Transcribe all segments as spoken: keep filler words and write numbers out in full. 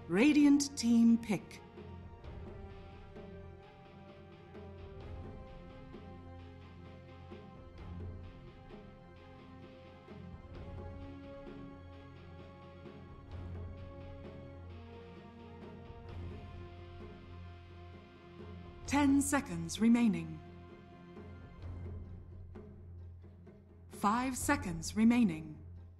Radiant team pick. Ten seconds remaining. Five seconds remaining.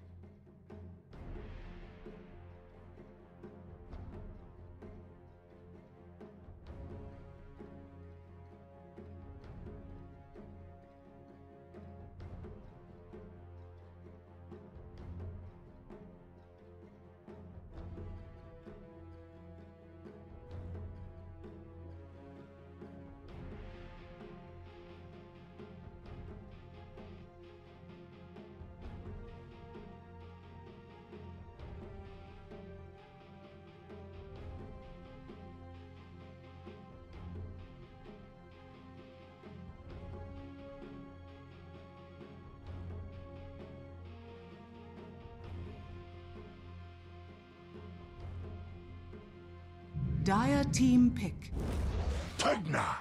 Dire team pick. Tegna.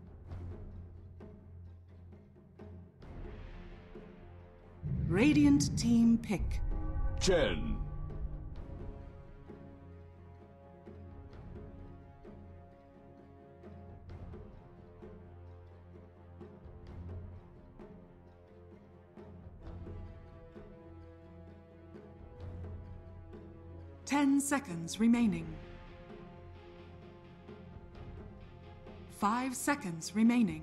Radiant team pick. Chen. Ten seconds remaining. Five seconds remaining.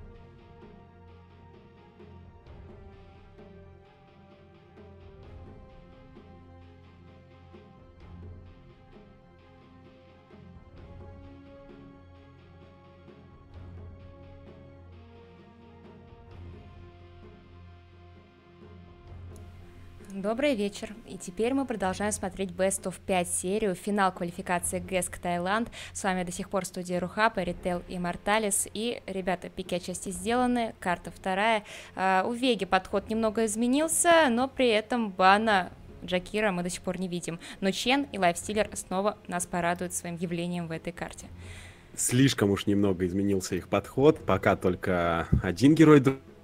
Добрый вечер, и теперь мы продолжаем смотреть Best of пять серию, финал квалификации ГЭСК Таиланд. С вами до сих пор студия Рухапа, Ритейл и Морталис, и, ребята, пики отчасти сделаны, карта вторая. Uh, у Веги подход немного изменился, но при этом бана Джакира мы до сих пор не видим. Но Чен и Лайфстиллер снова нас порадуют своим явлением в этой карте. Слишком уж немного изменился их подход, пока только один герой...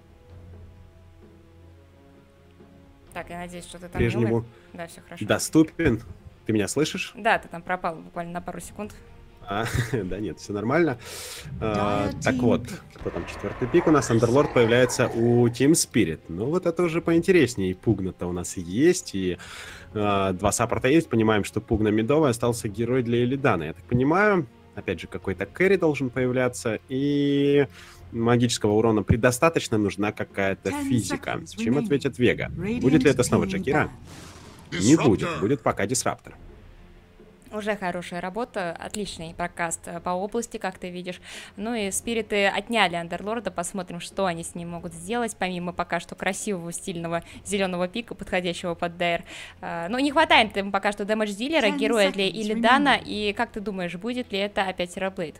Так, я надеюсь, что ты там Прежнему не умер. Да, все хорошо. Доступен. Ты меня слышишь? Да, ты там пропал буквально на пару секунд. А, да нет, все нормально. А, так вот, кто там четвертый пик у нас? Андерлорд появляется у Team Spirit. Ну вот это уже поинтереснее. И Пугна-то у нас есть, и а, два саппорта есть. Понимаем, что Пугна медовый, остался герой для Элидана. Я так понимаю, опять же, какой-то кэрри должен появляться, и... магического урона предостаточно, нужна какая-то физика. Чем ответит Вега? Будет ли это снова Джакира? Не будет, будет пока Дисраптор. Уже хорошая работа, отличный прокаст по области, как ты видишь. Ну и спириты отняли Андерлорда, посмотрим, что они с ним могут сделать, помимо пока что красивого, стильного зеленого пика, подходящего под Дайр. Ну, не хватает им пока что дэмэдж-дилера, героя для Илидана, и как ты думаешь, будет ли это опять Террорблейд?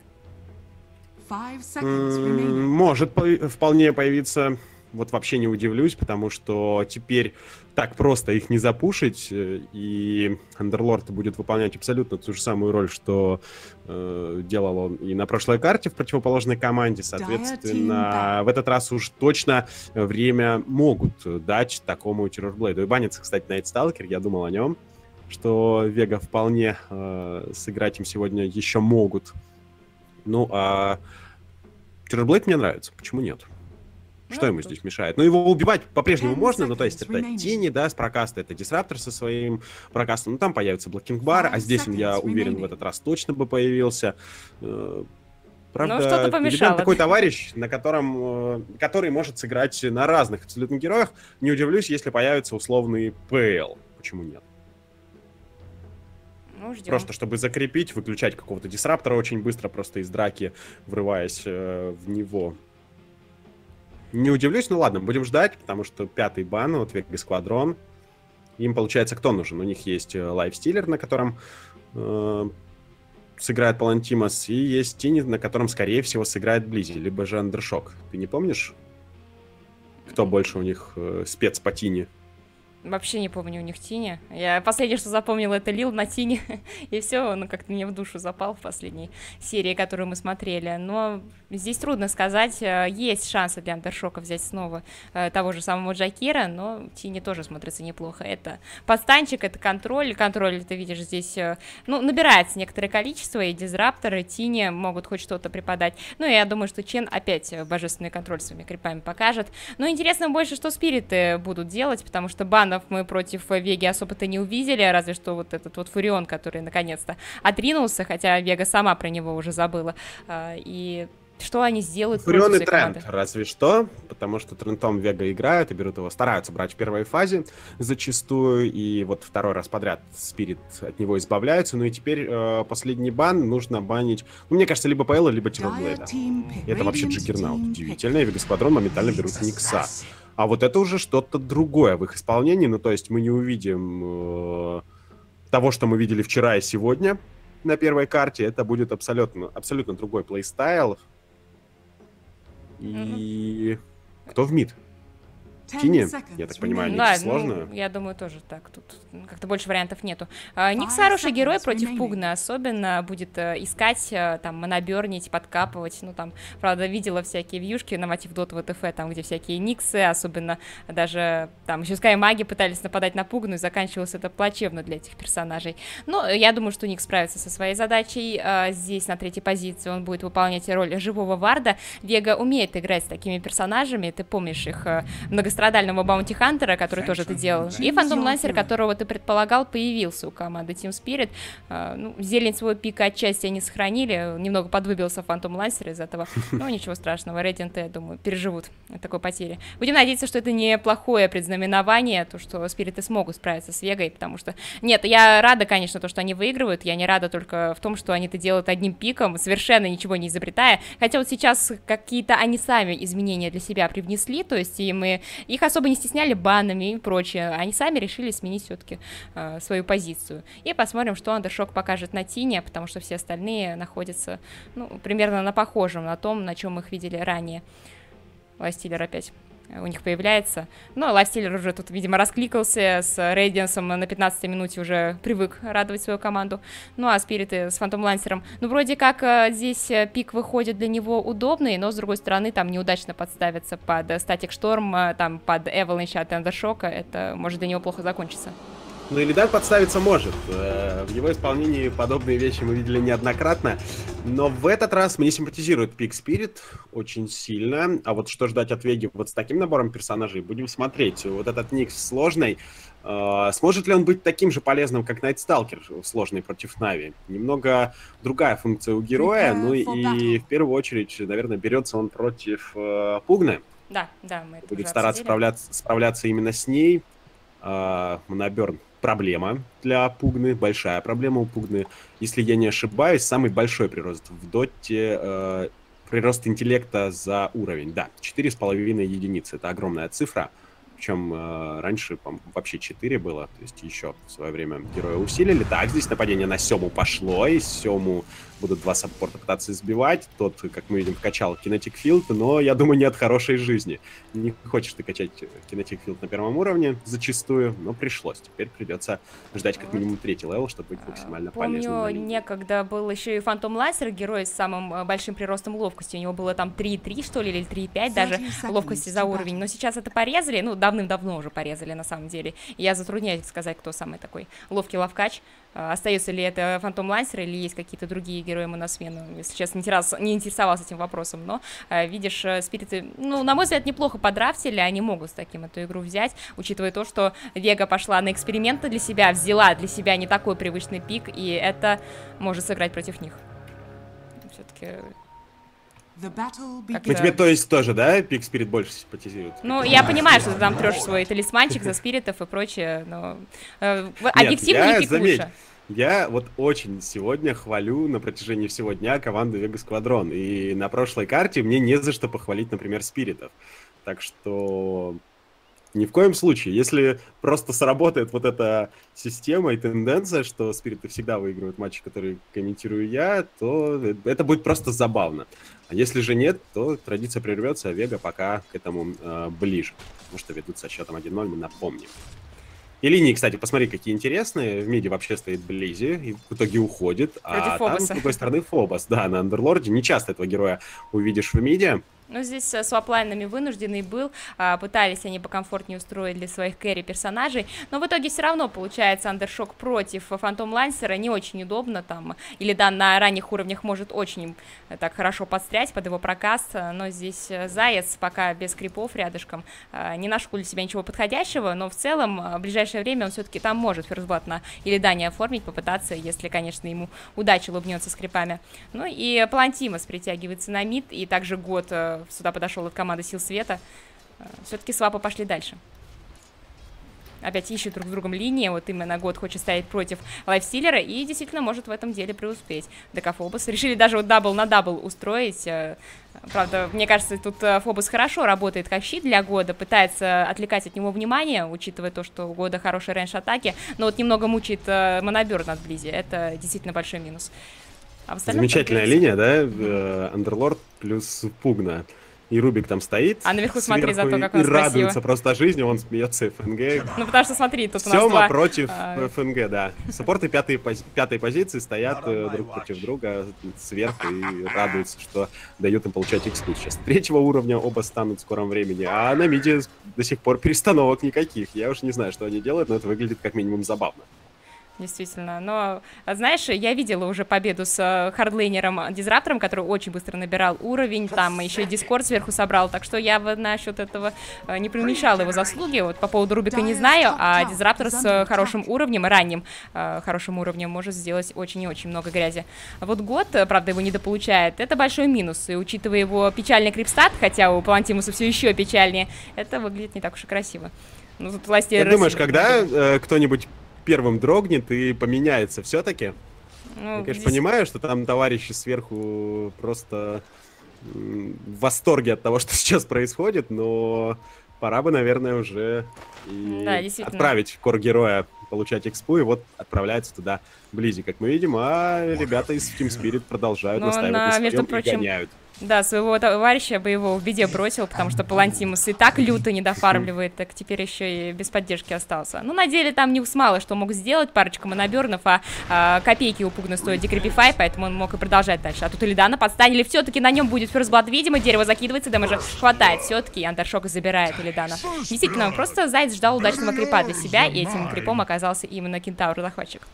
Может по- вполне появиться, вот вообще не удивлюсь, потому что теперь так просто их не запушить, и Андерлорд будет выполнять абсолютно ту же самую роль, что э, делал он и на прошлой карте в противоположной команде. Соответственно, в этот раз уж точно время могут дать такому Террорблейду. И банится, кстати, Найтсталкер, я думал о нем, что Вега вполне э, сыграть им сегодня еще могут. Ну, а Террорблейд мне нравится. Почему нет? Что ему здесь мешает? Ну, его убивать по-прежнему можно, но то есть это тени, да, с прокаста, это Дисраптор со своим прокастом, ну, там появится Блокинг-бар, а здесь он, я уверен, в этот раз точно бы появился. Правда, Илидан такой товарищ, на котором, который может сыграть на разных абсолютно героях. Не удивлюсь, если появится условный ПЛ. Почему нет? Ну, ждем. Просто чтобы закрепить, выключать какого-то Дисраптора очень быстро, просто из драки, врываясь э, в него. Не удивлюсь, ну ладно, будем ждать, потому что пятый бан, вот Вега Сквадрон. Им, получается, кто нужен? У них есть Лайфстиллер, на котором э, сыграет Палантимос, и есть Тини, на котором, скорее всего, сыграет Близи, либо же Андершок. Ты не помнишь, кто больше у них э, спец по Тини? Вообще не помню у них Тини. Я последнее, что запомнила, это Лил на Тини. И все, он как-то мне в душу запал в последней серии, которую мы смотрели. Но здесь трудно сказать. Есть шансы для Андершока взять снова того же самого Джакира, но Тини тоже смотрится неплохо. Это подстанчик, это контроль. Контроль, ты видишь, здесь ну, набирается некоторое количество, и дизрапторы, Тини могут хоть что-то преподать. Ну, и я думаю, что Чен опять божественный контроль своими крипами покажет. Но интересно больше, что спириты будут делать, потому что бан мы против Веги особо-то не увидели, разве что вот этот вот Фурион, который наконец-то отринулся, хотя Вега сама про него уже забыла. И что они сделают Фурион против и своей Трент, команды? разве что, потому что Трентом Вега играют и берут его, стараются брать в первой фазе зачастую, и вот второй раз подряд Спирит от него избавляется, ну и теперь э, последний бан нужно банить, ну, мне кажется, либо Пейла, либо Террорблейда. Это вообще Джиггернаут удивительно, и Вега Сквадрон моментально берут Никса. А вот это уже что-то другое в их исполнении. Ну, то есть мы не увидим э, того, что мы видели вчера и сегодня на первой карте. Это будет абсолютно, абсолютно другой плейстайл. И mm-hmm. кто в мид? Тини, я так понимаю, Никс да, сложно. Ну, я думаю, тоже так. Тут как-то больше вариантов нету. А, Никс хороший герой против Пугна, особенно будет а, искать, а, там, монобернить, подкапывать. Ну, там, правда, видела всякие вьюшки на мотив Dota ви ти эф, там, где всякие Никсы, особенно даже, там, еще Скай маги пытались нападать на Пугну, и заканчивалось это плачевно для этих персонажей. Но я думаю, что Никс справится со своей задачей. А, здесь, на третьей позиции, он будет выполнять роль живого варда. Вега умеет играть с такими персонажами, ты помнишь их многостранных страдального Баунти Хантера, который тоже это делал, и Фантом Лансер, которого ты предполагал, появился у команды Team Spirit. А, ну, зелень своего пика отчасти они сохранили, немного подвыбился Фантом Лансер из этого, но ничего страшного, Radiant, я думаю, переживут такой потери. Будем надеяться, что это не плохое предзнаменование, то, что Спириты смогут справиться с Вегой, потому что, нет, я рада, конечно, то, что они выигрывают, я не рада только в том, что они это делают одним пиком, совершенно ничего не изобретая, хотя вот сейчас какие-то они сами изменения для себя привнесли, то есть и мы их особо не стесняли банами и прочее. Они сами решили сменить все-таки э, свою позицию. И посмотрим, что Андершок покажет на Тине, потому что все остальные находятся, ну, примерно на похожем, на том, на чем мы их видели ранее. Лайфстиллер опять у них появляется. Но Лайфстиллер уже тут, видимо, раскликался с Рейдиансом на пятнадцатой минуте, уже привык радовать свою команду. Ну, а Спириты с Фантом Лансером, ну, вроде как здесь пик выходит для него удобный, но, с другой стороны, там неудачно подставиться под Статик Шторм, там, под Эваланч от Андершока, это может для него плохо закончиться. Ну, Илидан подставиться может. В его исполнении подобные вещи мы видели неоднократно. Но в этот раз мне симпатизирует пик Спирит очень сильно. А вот что ждать от Веги вот с таким набором персонажей, будем смотреть. Вот этот Никс сложный. Сможет ли он быть таким же полезным, как Найтсталкер сложный против Нави? Немного другая функция у героя. Ну и в первую очередь, наверное, берется он против Пугны. Да, да, мы это будет стараться справляться, справляться именно с ней. Моноберн. Проблема для Пугны, большая проблема у Пугны. Если я не ошибаюсь, самый большой прирост в доте, э, прирост интеллекта за уровень. Да, четыре с половиной единицы, это огромная цифра. Причем э, раньше, вообще четыре было, то есть еще в свое время героя усилили. Так, здесь нападение на Сему пошло, и Сему будут два саппорта пытаться избивать. Тот, как мы видим, качал Kinetic Field, но, я думаю, не от хорошей жизни. Не хочешь ты качать Kinetic Field на первом уровне зачастую, но пришлось. Теперь придется ждать как минимум третий левел, чтобы быть максимально полезным. Помню, некогда был еще и Фантом Лансер, герой с самым большим приростом ловкости. У него было там три три, что ли, или три пять даже ловкости за уровень. Но сейчас это порезали, ну, давным-давно уже порезали, на самом деле. И я затрудняюсь сказать, кто самый такой ловкий ловкач. Остается ли это Фантом Лансер или есть какие-то другие герои ему на смену, если честно, не, раз, не интересовался этим вопросом, но, видишь, Спириты, ну, на мой взгляд, неплохо подрафтили, они могут с таким эту игру взять, учитывая то, что Вега пошла на эксперименты для себя, взяла для себя не такой привычный пик, и это может сыграть против них. Все-таки... Ну, тебе, то есть, тоже, да, пик Спирит больше симпатизирует? Ну, я понимаю, что ты там трешь свой талисманчик за Спиритов и прочее, но э, объективно Нет, не пик заметь, лучше. Я вот очень сегодня хвалю на протяжении всего дня команду Вега Сквадрон, и на прошлой карте мне не за что похвалить, например, Спиритов. Так что... Ни в коем случае. Если просто сработает вот эта система и тенденция, что Спириты всегда выигрывают матчи, которые комментирую я, то это будет просто забавно. А если же нет, то традиция прервется, а Вега пока к этому э, ближе. Потому что ведут со счетом один ноль, мы напомним. И линии, кстати, посмотри, какие интересные. В миде вообще стоит Близи, и в итоге уходит. Против а Фобоса. там, с другой стороны, Фобос. Да, на Андерлорде. Не часто этого героя увидишь в миде. Ну, здесь с сваплайнами вынужденный был, а, пытались они покомфортнее устроить для своих кэрри-персонажей, но в итоге все равно получается андершок против Фантом Лансера не очень удобно, там, или да, на ранних уровнях может очень так хорошо подстрять под его прокаст, но здесь Заяц пока без крипов рядышком а, не нашел для себя ничего подходящего, но в целом в ближайшее время он все-таки там может ферзблат на Илидане оформить, попытаться, если, конечно, ему удача улыбнется с крипами. Ну и Палантимос притягивается на мид, и также год сюда подошел от команды Сил Света. Все-таки свапы пошли дальше. Опять ищут друг с другом линии. Вот именно год хочет ставить против Лайфстиллера и действительно может в этом деле преуспеть. ДК Фобос решили даже вот дабл на дабл устроить. Правда, мне кажется, тут Фобос хорошо работает как щит для года, пытается отвлекать от него внимание, учитывая то, что у года хороший рейндж атаки, но вот немного мучает моноберн от Близи. Это действительно большой минус. А замечательная линия, да? Андерлорд плюс Пугна. И Рубик там стоит. А наверху смотри за то, как он и радуется просто жизни, он смеется ФНГ. Ну потому что смотри, тут Сема у нас два... против а... ФНГ, да. Саппорты пятой, пози... пятой позиции стоят друг против друга сверху и радуются, что дают им получать эксклюз. Сейчас третьего уровня оба станут в скором времени, а на миде до сих пор перестановок никаких. Я уж не знаю, что они делают, но это выглядит как минимум забавно. Действительно, но, знаешь, я видела уже победу с хардлейнером Дизраптором, который очень быстро набирал уровень, там еще и Дискорд сверху собрал, так что я насчет этого не преуменьшала его заслуги. Вот по поводу Рубика не знаю, а Дизраптор с хорошим уровнем, ранним хорошим уровнем может сделать очень и очень много грязи. Вот год, правда, его недополучает, это большой минус, и учитывая его печальный крипстат, хотя у Палантимуса все еще печальнее, это выглядит не так уж и красиво. Ну, тут власти... Ты думаешь, когда э, кто-нибудь первым дрогнет и поменяется все-таки? Ну, я, конечно, здесь... понимаю, что там товарищи сверху просто в восторге от того, что сейчас происходит, но пора бы, наверное, уже и да, отправить кор-героя получать экспу, и вот отправляется туда Близи, как мы видим, а ребята из Team Spirit продолжают но настаивать на, на своем и гоняют. Да, своего товарища бы его в беде бросил, потому что Палантимус и так люто не дофармливает, так теперь еще и без поддержки остался. Ну, на деле там Ньюс мало что мог сделать, парочка монобернов, а, а копейки у Пугна стоят декрипифай, поэтому он мог и продолжать дальше. А тут Илидана подстанили, все-таки на нем будет ферзблат, видимо, дерево закидывается, дэмэджа хватает, все-таки Андершок забирает Илидана. Действительно, просто Заяц ждал удачного крипа для себя, и этим крипом оказался именно Кентавр-захватчик.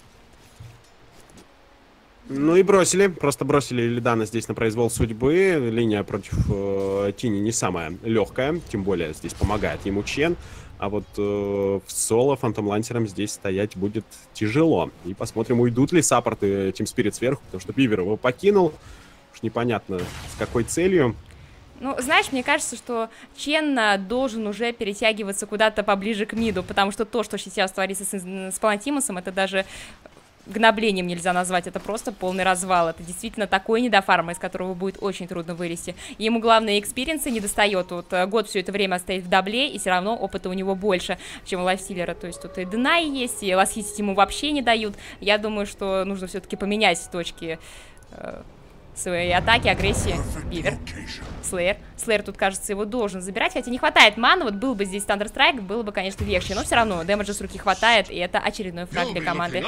Ну и бросили, просто бросили Илидана здесь на произвол судьбы. Линия против э, Тини не самая легкая, тем более здесь помогает ему Чен. А вот э, в соло Фантом Лансером здесь стоять будет тяжело. И посмотрим, уйдут ли саппорты Team Spirit сверху, потому что Пивер его покинул. Уж непонятно, с какой целью. Ну, знаешь, мне кажется, что Чен должен уже перетягиваться куда-то поближе к миду, потому что то, что сейчас творится с, с Палантимусом, это даже... гноблением нельзя назвать, это просто полный развал. Это действительно такой недофарм, из которого будет очень трудно вылезти. Ему, главное, экспириенса не достает. Вот год все это время стоит в дабле, и все равно опыта у него больше, чем у Лайфстиллера. То есть тут и Денай есть, и ласхитить ему вообще не дают. Я думаю, что нужно все-таки поменять точки э, своей атаки, агрессии. Бивер. Слеер. Слеер тут, кажется, его должен забирать, хотя не хватает маны. Вот был бы здесь Thunderstrike, было бы, конечно, легче. Но все равно дэмэджа с руки хватает, и это очередной фраг для команды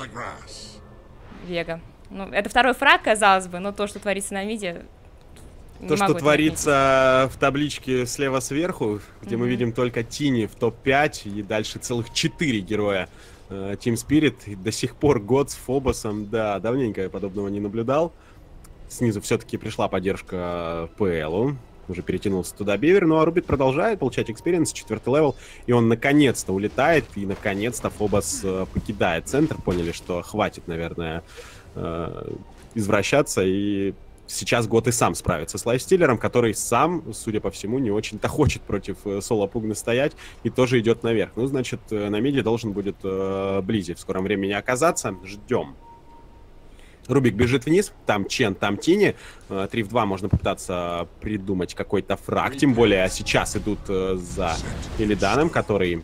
Вега. Ну, это второй фраг, казалось бы, но то, что творится на миде... То, что творится в табличке слева сверху, где mm-hmm. мы видим только Тини в топ пять, и дальше целых четыре героя э, Team Spirit. И до сих пор год с Фобосом, да, давненько я подобного не наблюдал. Снизу все-таки пришла поддержка ПЛу. Уже перетянулся туда Бивер. Ну а Рубик продолжает получать экспириенс, четвертый левел. И он наконец-то улетает. И наконец-то Фобос э, покидает центр. Поняли, что хватит, наверное, э, извращаться. И сейчас год и сам справится с Лайфстиллером, который сам, судя по всему, не очень-то хочет против э, соло Пугны стоять. И тоже идет наверх. Ну, значит, э, на миде должен будет э, Близи в скором времени оказаться. Ждем. Рубик бежит вниз, там Чен, там Тини. три в два можно попытаться придумать какой-то фраг. Тем более сейчас идут за Илиданом, который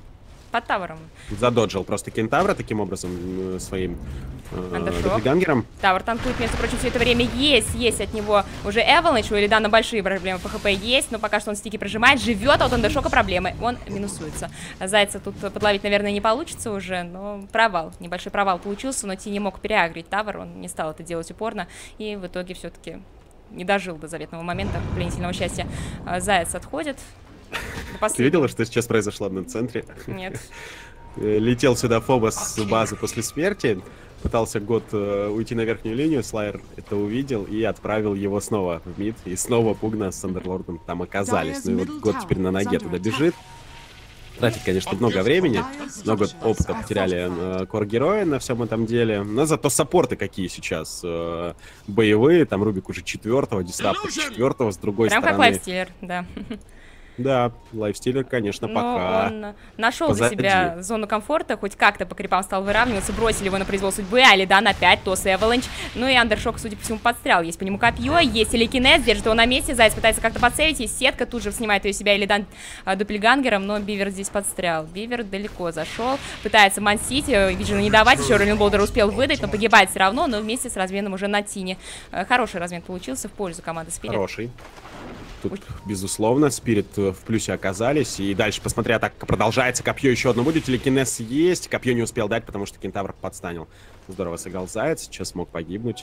под тавером. Задоджил просто кентавра таким образом э, своим Андершоп. доppelгангером. Тавр танкует, между прочим, все это время есть, есть от него уже Эваланч, у Эридана большие проблемы по хп есть, но пока что он стики прожимает, живет, а от Андершока проблемы, он минусуется. Зайца тут подловить, наверное, не получится уже, но провал, небольшой провал получился, но Ти не мог переагрить Тавр, он не стал это делать упорно, и в итоге все-таки не дожил до заветного момента пленительного счастья. Заяц отходит. Ты видела, что сейчас произошло на центре? Нет. Летел сюда Фобос с базы после смерти, пытался год э, уйти на верхнюю линию, Слайер это увидел и отправил его снова в мид, и снова Пугна с Андерлордом там оказались. Ну и вот год теперь на ноге туда бежит. Тратит, конечно, много времени, много опыта потеряли э, кор-герои на всем этом деле, но зато саппорты какие сейчас э, боевые, там Рубик уже четвертого, Дистаптор четвертого, с другой Прям стороны. как лайфстиллер, да. Да, лайфстиллер, конечно, Но пока он нашел позади. для себя зону комфорта, хоть как-то по крипам стал выравниваться, бросили его на произвол судьбы, Алидан опять, Тос Эваланч, ну и Андершок, судя по всему, подстрял, есть по нему копье, есть телекинез, держит его на месте, Заяц пытается как-то подсейвить, есть сетка, тут же снимает ее себя Алидан а, дупельгангером, но Бивер здесь подстрял, Бивер далеко зашел, пытается мансить, Виджина не давать, еще Роллин Болдер успел выдать, но погибает все равно, но вместе с разменом уже на Тине. Хороший размен получился в пользу команды Спирит. Хороший. Тут, безусловно, Спирит в плюсе оказались. И дальше, посмотря, атака продолжается. Копье еще одно будет. Телекинез есть. Копье не успел дать, потому что кентавр подстанил. Здорово сыграл Заяц. Сейчас мог погибнуть.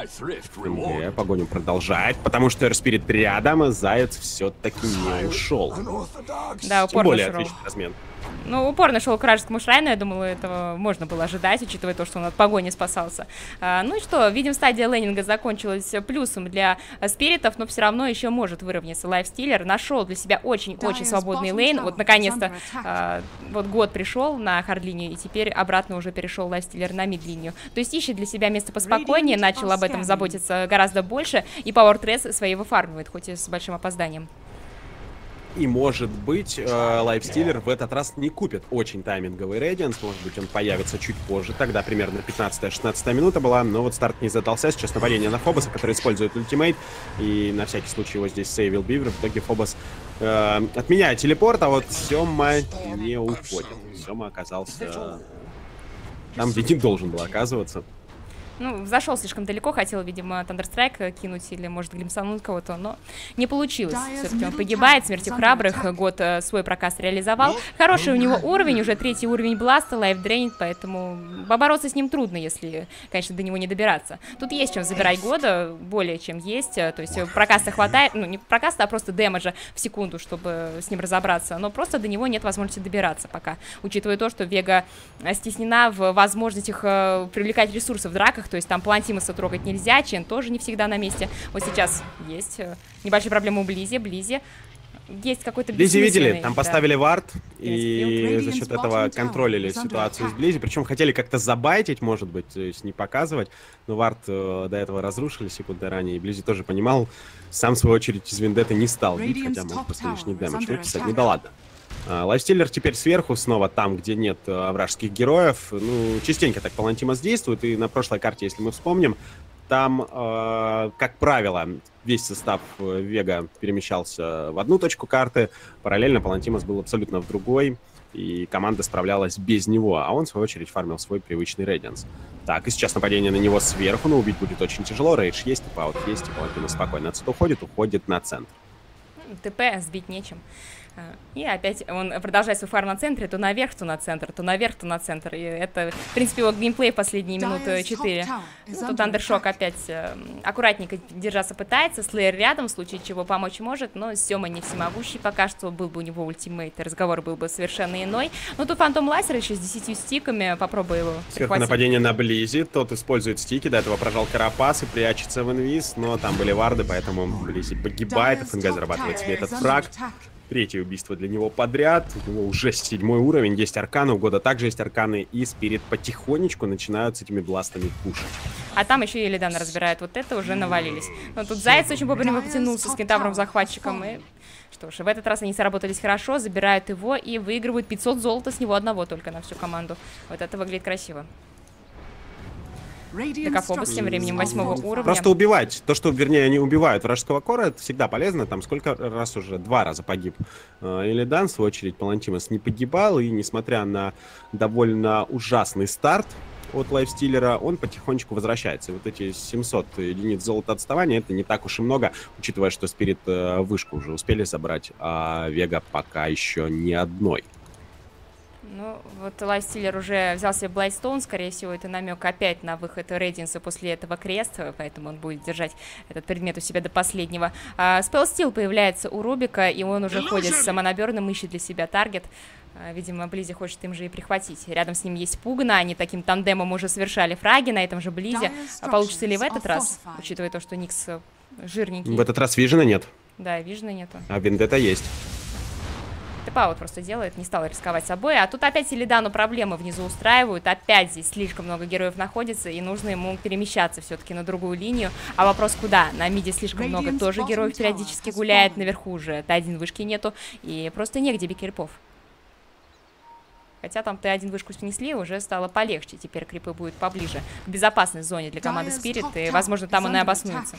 МГ погоню продолжает, потому что Спирит рядом, и Заяц все-таки не ушел. Да, Тем более отличный размен. Ну, упорно шел к вражескому шрайну, я думала, этого можно было ожидать, учитывая то, что он от погони спасался. А, ну и что, видим, стадия лейнинга закончилась плюсом для спиритов, но все равно еще может выровняться лайфстиллер. Нашел для себя очень-очень свободный лейн. Вот, наконец-то, а, вот год пришел на хард-линию, и теперь обратно уже перешел лайфстиллер на мид-линию. То есть ищет для себя место поспокойнее, начал об этом заботиться гораздо больше, и Power-Tress свои выфармивает, хоть и с большим опозданием. И, может быть, лайфстиллер в этот раз не купит очень тайминговый Radiance. Может быть, он появится чуть позже. Тогда примерно пятнадцатая-шестнадцатая минута была. Но вот старт не задался. Сейчас нападение на Фобоса, который использует ультимейт. И на всякий случай его здесь сейвил Бивер. В итоге Фобос э, отменяет телепорт, а вот Сёма не уходит. Сёма оказался там, где не должен был оказываться. Ну, зашел слишком далеко, хотел, видимо, Thunderstrike кинуть или, может, глимсануть кого-то, но не получилось. Все-таки он погибает, смертью храбрых, год э, свой прокаст реализовал. Хороший у него уровень, уже третий уровень бласта, лайфдрейн, поэтому побороться с ним трудно, если, конечно, до него не добираться. Тут есть чем забирать года, более чем есть, то есть прокаста хватает, ну, не прокаста, а просто дэмэджа в секунду, чтобы с ним разобраться, но просто до него нет возможности добираться пока, учитывая то, что Вега стеснена в возможностях э, привлекать ресурсы в драках. То есть там Палантимуса трогать нельзя, Чен тоже не всегда на месте. Вот сейчас есть небольшие проблемы у Близи, Близи. Есть какой-то Близи видели, там да. поставили вард, и за счет этого контролили ситуацию с Близи. Причем хотели как-то забайтить, может быть, то есть не показывать. Но вард э, до этого разрушили секунды ранее, и Близи тоже понимал. Сам, в свою очередь, из Вендетты не стал бить, хотя мог просто лишний дэмэдж выписать. Ну да ладно. Лайфстиллер теперь сверху, снова там, где нет э, вражеских героев. Ну, частенько так Палантимос действует, и на прошлой карте, если мы вспомним, там, э, как правило, весь состав Вега перемещался в одну точку карты, параллельно Палантимос был абсолютно в другой, и команда справлялась без него, а он, в свою очередь, фармил свой привычный Radiance. Так, и сейчас нападение на него сверху, но убить будет очень тяжело, рейдж есть, и паут есть, и Палантимос спокойно отсюда уходит, уходит на центр. ТП сбить нечем. И опять он продолжает свой фарм на центре, то наверх, то на центр, то наверх, то на центр. И это, в принципе, его геймплей в последние минуты четыре. Ну, тут Андершок опять э, аккуратненько держаться пытается, Слеер рядом, в случае чего помочь может, но Сёма не всемогущий пока что, был бы у него ультимейт, разговор был бы совершенно иной. Но тут Фантом Лайсер еще с десятью стиками, попробуй его Сверху нападение на Близи, тот использует стики, до этого прожал Карапас и прячется в инвиз, но там были варды, поэтому Близи погибает, ФНГ зарабатывает себе этот фраг. Третье убийство для него подряд. У него уже седьмой уровень. Есть арканы. У года также есть арканы. И Спирит потихонечку начинают с этими бластами пушить. А там еще и Элидан разбирает. Вот это уже навалились. Но тут Заяц очень вовремя потянулся с кентавром-захватчиком. И что ж, в этот раз они сработались хорошо. Забирают его и выигрывают пятьсот золота с него одного только на всю команду. Вот это выглядит красиво. Декафобус тем временем восьмого уровня. Просто убивать. То, что, вернее, они убивают вражеского кора, это всегда полезно. Там сколько раз уже? Два раза погиб Илидан, в свою очередь, Палантимос не погибал. И несмотря на довольно ужасный старт от лайфстиллера, он потихонечку возвращается. И вот эти семьсот единиц золота отставания, это не так уж и много, учитывая, что Спирит вышку уже успели забрать, а Вега пока еще ни одной. Ну, вот лайфстиллер уже взял себе Блайдстоун, скорее всего, это намек опять на выход Рейдинса после этого креста, поэтому он будет держать этот предмет у себя до последнего. А, Спеллстил появляется у Рубика, и он уже ходит с самонаберным, ищет для себя таргет. А, видимо, Близи хочет им же и прихватить. Рядом с ним есть Пугна, они таким тандемом уже совершали фраги на этом же Близи. А получится ли в этот раз, учитывая то, что Никс жирненький? В этот раз Вижена нет. Да, Вижена нету. А Вендетта есть. Тэп-аут просто делает, не стал рисковать собой. А тут опять Илидану проблемы внизу устраивают. Опять здесь слишком много героев находится, и нужно ему перемещаться все-таки на другую линию. А вопрос куда? На миде слишком много тоже героев периодически гуляет. Наверху уже Т один вышки нету. И просто негде бить крипов. Хотя там Т один вышку снесли, уже стало полегче. Теперь крипы будут поближе к безопасной зоне для команды Спирит. И, возможно, там он и обоснуется.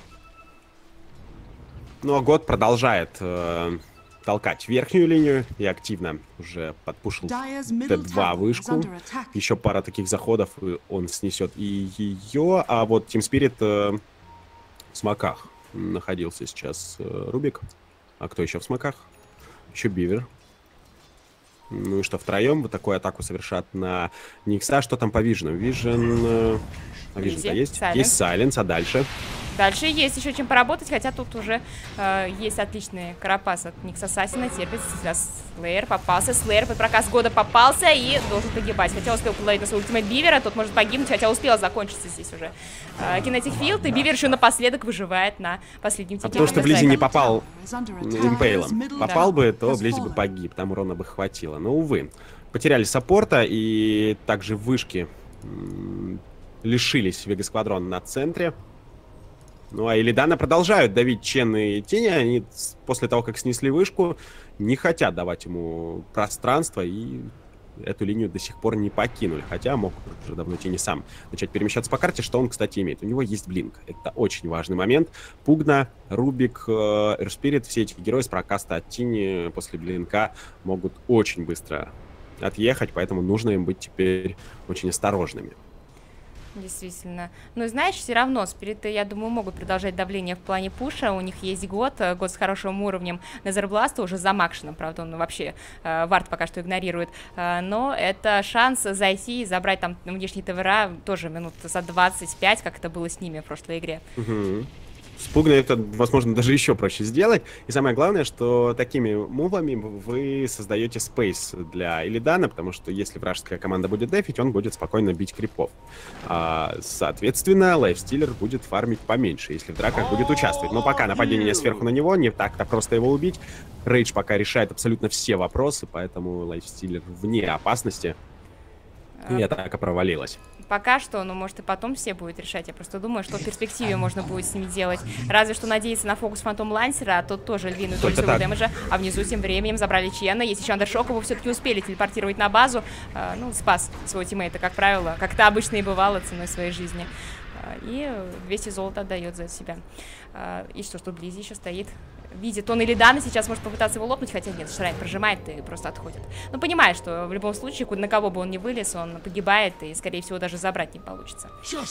Ну, а год продолжает... Э толкать верхнюю линию и активно уже подпушил Т два вышку. Еще пара таких заходов, и он снесет и ее. А вот Team Spirit э, в смоках находился сейчас э, Рубик. А кто еще в смоках? Еще Бивер. Ну и что, втроем вот такую атаку совершат на Никса. Что там по Вижену? Вижен... Э, а Вижен-то есть? Silence. Есть Сайленс, а дальше? Дальше есть еще чем поработать, хотя тут уже э, есть отличный карапас от Никс Ассасина. Терпит, сейчас Слеер попался. Слеер под проказ года попался и должен погибать. Хотя успел половить на свой ультимейт Бивера, тот может погибнуть, хотя успел закончиться здесь уже Кинетик э, Филд. И Бивер еще напоследок выживает на последнем тике. А потому что Близи не попал импейлом. Попал да. бы, то Близи бы погиб, там урона бы хватило. Но, увы, потеряли саппорта и также вышки лишились Вега Сквадрон на центре. Ну, а Илидана продолжают давить Чен и Тени. Они после того, как снесли вышку, не хотят давать ему пространство и эту линию до сих пор не покинули. Хотя мог уже давно Тени сам начать перемещаться по карте, что он, кстати, имеет. У него есть блинк. Это очень важный момент. Пугна, Рубик, Эрспирит, все эти герои с прокаста от Тени после блинка могут очень быстро отъехать, поэтому нужно им быть теперь очень осторожными. Действительно. Но знаешь, все равно Спириты, я думаю, могут продолжать давление в плане пуша. У них есть год, год с хорошим уровнем Незербласта, уже за Макшином, правда, он вообще э, вард пока что игнорирует. Э, но это шанс зайти и забрать там внешний ТВР тоже минут за двадцать пять, как это было с ними в прошлой игре. Угу. С Пугной это, возможно, даже еще проще сделать. И самое главное, что такими мувами вы создаете спейс для Илидана, потому что если вражеская команда будет дефить, он будет спокойно бить крипов. А, соответственно, лайфстиллер будет фармить поменьше, если в драках будет участвовать. Но пока нападение сверху на него, не так-то просто его убить. Рейдж пока решает абсолютно все вопросы, поэтому лайфстиллер вне опасности. И атака провалилась. Пока что, ну, может, и потом все будут решать. Я просто думаю, что в перспективе можно будет с ними делать. Разве что надеяться на фокус Фантом Лансера, а тот тоже львиную долю своего дэмэджа. А внизу тем временем забрали Чена. Есть еще Андершок, его все-таки успели телепортировать на базу. А, ну, спас своего тиммейта, как правило, как это обычно и бывало ценой своей жизни. А, и двести золота отдает за себя. А, и что, что Близи еще стоит? Видит он Илидана, сейчас может попытаться его лопнуть, хотя нет, Шрайн прожимает и просто отходит. Но понимает, что в любом случае, на кого бы он ни вылез, он погибает, и, скорее всего, даже забрать не получится.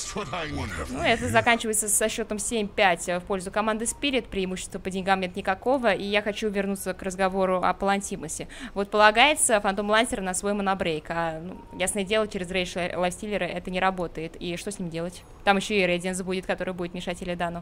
Ну, это заканчивается со счетом семь пять в пользу команды Spirit, преимущества по деньгам нет никакого, и я хочу вернуться к разговору о Палантимосе. Вот полагается Фантом Лансер на свой монобрейк, а, ну, ясное дело, через рейдж лайфстиллера это не работает, и что с ним делать? Там еще и Рейдинс будет, который будет мешать Илидану.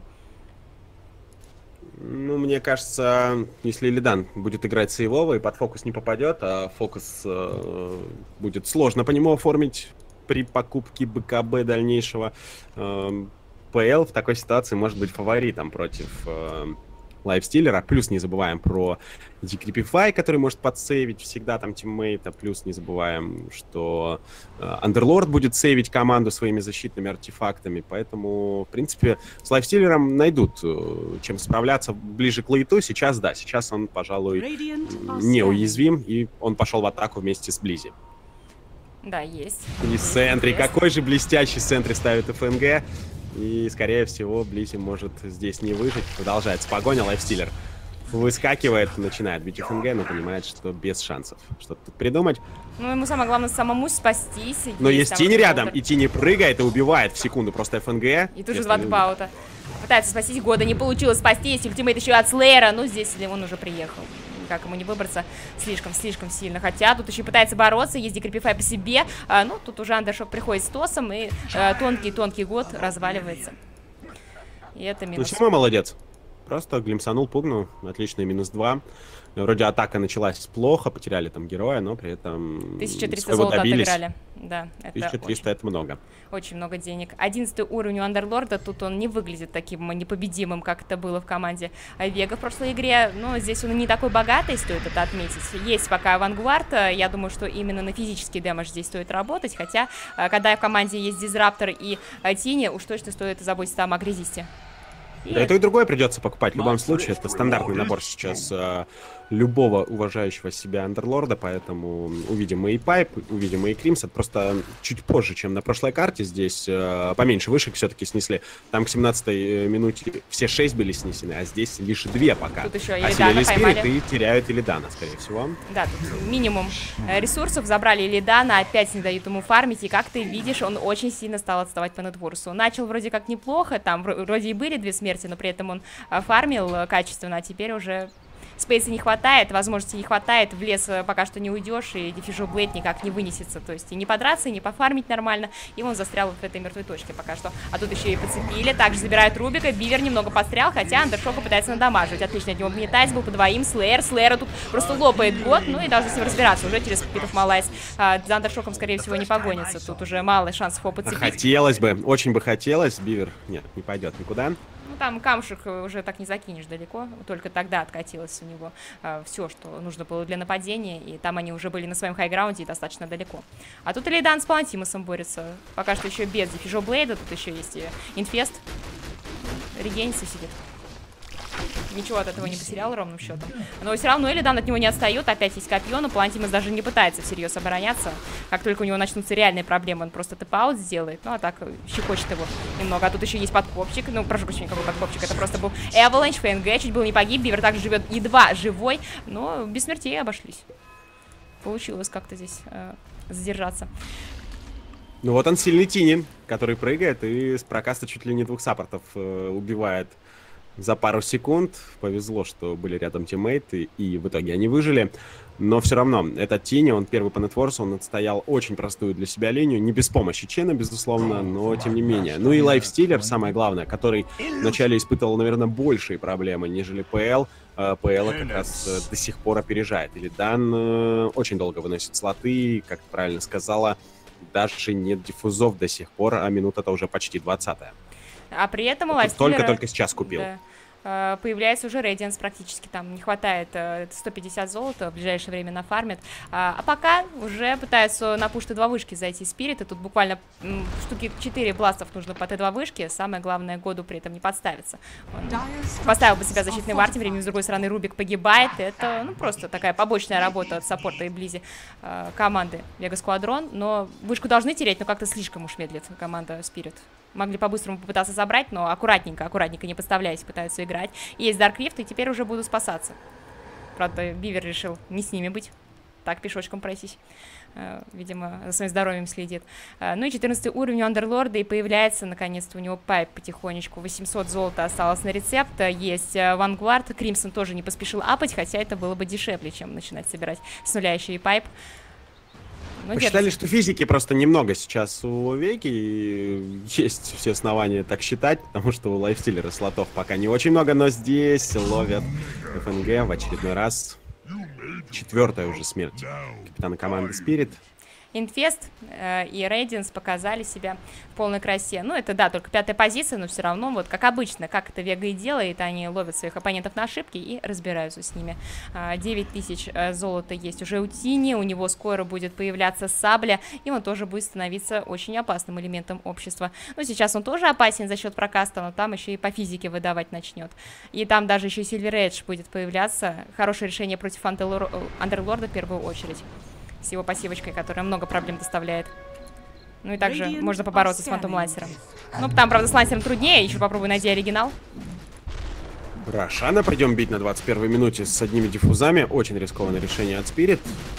Ну, мне кажется, если Илидан будет играть сейвово и под фокус не попадет, а фокус э, будет сложно по нему оформить при покупке БКБ дальнейшего, э, ПЛ в такой ситуации может быть фаворитом против э, лайфстиллера. Плюс не забываем про Decrepify, который может подсейвить всегда там тиммейта. Плюс не забываем, что Андерлорд э, будет сейвить команду своими защитными артефактами. Поэтому, в принципе, с лайфстиллером найдут э, чем справляться ближе к лейту. Сейчас, да, сейчас он, пожалуй, неуязвим. И он пошел в атаку вместе с Близи. Да, есть. И Сентри. Какой же блестящий Сентри ставит ФНГ. И, скорее всего, Близи может здесь не выжить. Продолжается погоня. Лайфстиллер выскакивает, начинает бить ФНГ, но понимает, что без шансов что-то тут придумать. Ну, ему самое главное самому спастись. Но есть, есть Тини рядом, Голдер. И Тини прыгает и убивает в секунду просто ФНГ. И тут же два дебаута. Пытается спастись года, не получилось спастись. Ультимейт еще от Слеера. Ну, здесь он уже приехал. Как ему не выбраться слишком-слишком сильно. Хотя тут еще пытается бороться, есть декрипифай по себе. А, ну, тут уже Андершок приходит с тосом, и тонкий-тонкий год разваливается. И это минус. Ну, Сима молодец. Просто глимсанул, пугнул. Отличный минус два. Вроде атака началась плохо, потеряли там героя, но при этом тысяча триста золота добились. отыграли. Да, это тысяча триста очень, это много. Очень много денег. Одиннадцатый уровень у Андерлорда. Тут он не выглядит таким непобедимым, как это было в команде Вега в прошлой игре. Но здесь он не такой богатый, стоит это отметить. Есть пока Вангвард. Я думаю, что именно на физический дэмэдж здесь стоит работать. Хотя, когда в команде есть Дизраптор и Тини, уж точно стоит заботиться там о Грязисте. Да, это и другое придется покупать. В любом случае, это стандартный набор сейчас э, любого уважающего себя андерлорда, поэтому увидим и Пайп, увидим и Кримс. Это просто чуть позже, чем на прошлой карте. Здесь э, поменьше вышек все-таки снесли. Там к семнадцатой минуте все шесть были снесены, а здесь лишь две пока. Тут еще Осилили Спирит и теряют Илидана, скорее всего. Да, тут минимум ресурсов. Забрали Илидана, опять не дают ему фармить. И как ты видишь, он очень сильно стал отставать по нетворсу. Начал вроде как неплохо, там вроде и были две смерти, но при этом он фармил качественно, а теперь уже спейса не хватает, возможности не хватает, в лес пока что не уйдешь, и Diffusion Blade никак не вынесется, то есть и не подраться, и не пофармить нормально, и он застрял вот в этой мертвой точке пока что. А тут еще и подцепили, также забирают Рубика, Бивер немного подстрял, хотя Андершока пытается надамаживать, отлично от него гнетать, был по двоим, Слеер, Слеера тут просто лопает год, ну и должны с ним разбираться уже через Питов Малайс. А, за Андершоком, скорее всего, не погонится, тут уже мало шансов его подцепить. Хотелось бы, очень бы хотелось, Бивер, нет, не пойдет никуда. Ну, там камушек уже так не закинешь далеко, только тогда откатилось у него э, все, что нужно было для нападения, и там они уже были на своем хайграунде и достаточно далеко. А тут Илидан с Палантимусом борется, пока что еще без Diffusion Blade, тут еще есть и Инфест, регенится сидит. Ничего от этого не потерял ровным счетом. Но все равно Илидан от него не отстает. Опять есть копье, но Палантимус даже не пытается всерьез обороняться. Как только у него начнутся реальные проблемы, он просто тэп-аут сделает. Ну, а так щекочет его немного. А тут еще есть подкопчик. Ну, прошу прощения, какой подкопчик. Это просто был Эваланч, ФНГ. Чуть было не погиб. Бивер также живет едва живой. Но без смертей обошлись. Получилось как-то здесь э, задержаться. Ну вот он сильный Тини, который прыгает и с прокаста чуть ли не двух саппортов э, убивает за пару секунд. Повезло, что были рядом тиммейты, и в итоге они выжили. Но все равно, этот Тини, он первый по нетворсу, он отстоял очень простую для себя линию. Не без помощи Чена, безусловно, но тем не менее. Ну и Лайфстиллер, самое главное, который вначале испытывал, наверное, большие проблемы, нежели ПЛ. ПЛ как раз до сих пор опережает. Илидан э, очень долго выносит слоты, как ты правильно сказала, даже нет диффузов до сих пор, а минута-то уже почти двадцатая. А при этом у Лайфстиллера... Только-только сейчас купил. Да. Появляется уже Рейдианс практически, там не хватает сто пятьдесят золота, в ближайшее время нафармит. А, а пока уже пытаются на пуш Т два вышки зайти Спириты, тут буквально м, штуки четыре бластов нужно по Т два вышке, самое главное году при этом не подставиться. Он поставил бы себя защитный вар, тем временем с другой стороны Рубик погибает, это ну просто такая побочная работа от саппорта и близи э, команды Вега Сквадрон, но вышку должны терять, но как-то слишком уж медлит команда Спирит. Могли по-быстрому попытаться забрать, но аккуратненько, аккуратненько, не подставляясь, пытаются играть. Есть Dark Rift, и теперь уже буду спасаться. Правда, Бивер решил не с ними быть. Так, пешочком пройтись. Видимо, за своим здоровьем следит. Ну и четырнадцатый уровень у Андерлорда, и появляется, наконец-то, у него Пайп потихонечку. восемьсот золота осталось на рецепт. Есть Вангвард, Кримсон тоже не поспешил апать, хотя это было бы дешевле, чем начинать собирать с нуля еще и Пайп. Ну, посчитали, что физики просто немного сейчас у Веги, и есть все основания так считать, потому что у Лайфстиллера слотов пока не очень много, но здесь ловят ФНГ в очередной раз. Четвертая уже смерть капитана команды Spirit. Инфест э, и Рейдианс показали себя в полной красе. Ну, это, да, только пятая позиция, но все равно, вот как обычно, как это Вега и делает, они ловят своих оппонентов на ошибки и разбираются с ними. девять тысяч э, золота есть уже у Тини, у него скоро будет появляться сабля, и он тоже будет становиться очень опасным элементом общества. Ну, сейчас он тоже опасен за счет прокаста, но там еще и по физике выдавать начнет. И там даже еще Silver Edge будет появляться. Хорошее решение против Андерлорда в первую очередь. с его пассивочкой, которая много проблем доставляет. Ну и также можно побороться с Фантом Лансером. Ну, там, правда, с Лансером труднее, еще попробуй найди оригинал. Рошана пойдем бить на двадцать первой минуте с одними диффузами. Очень рискованное решение от Спирит.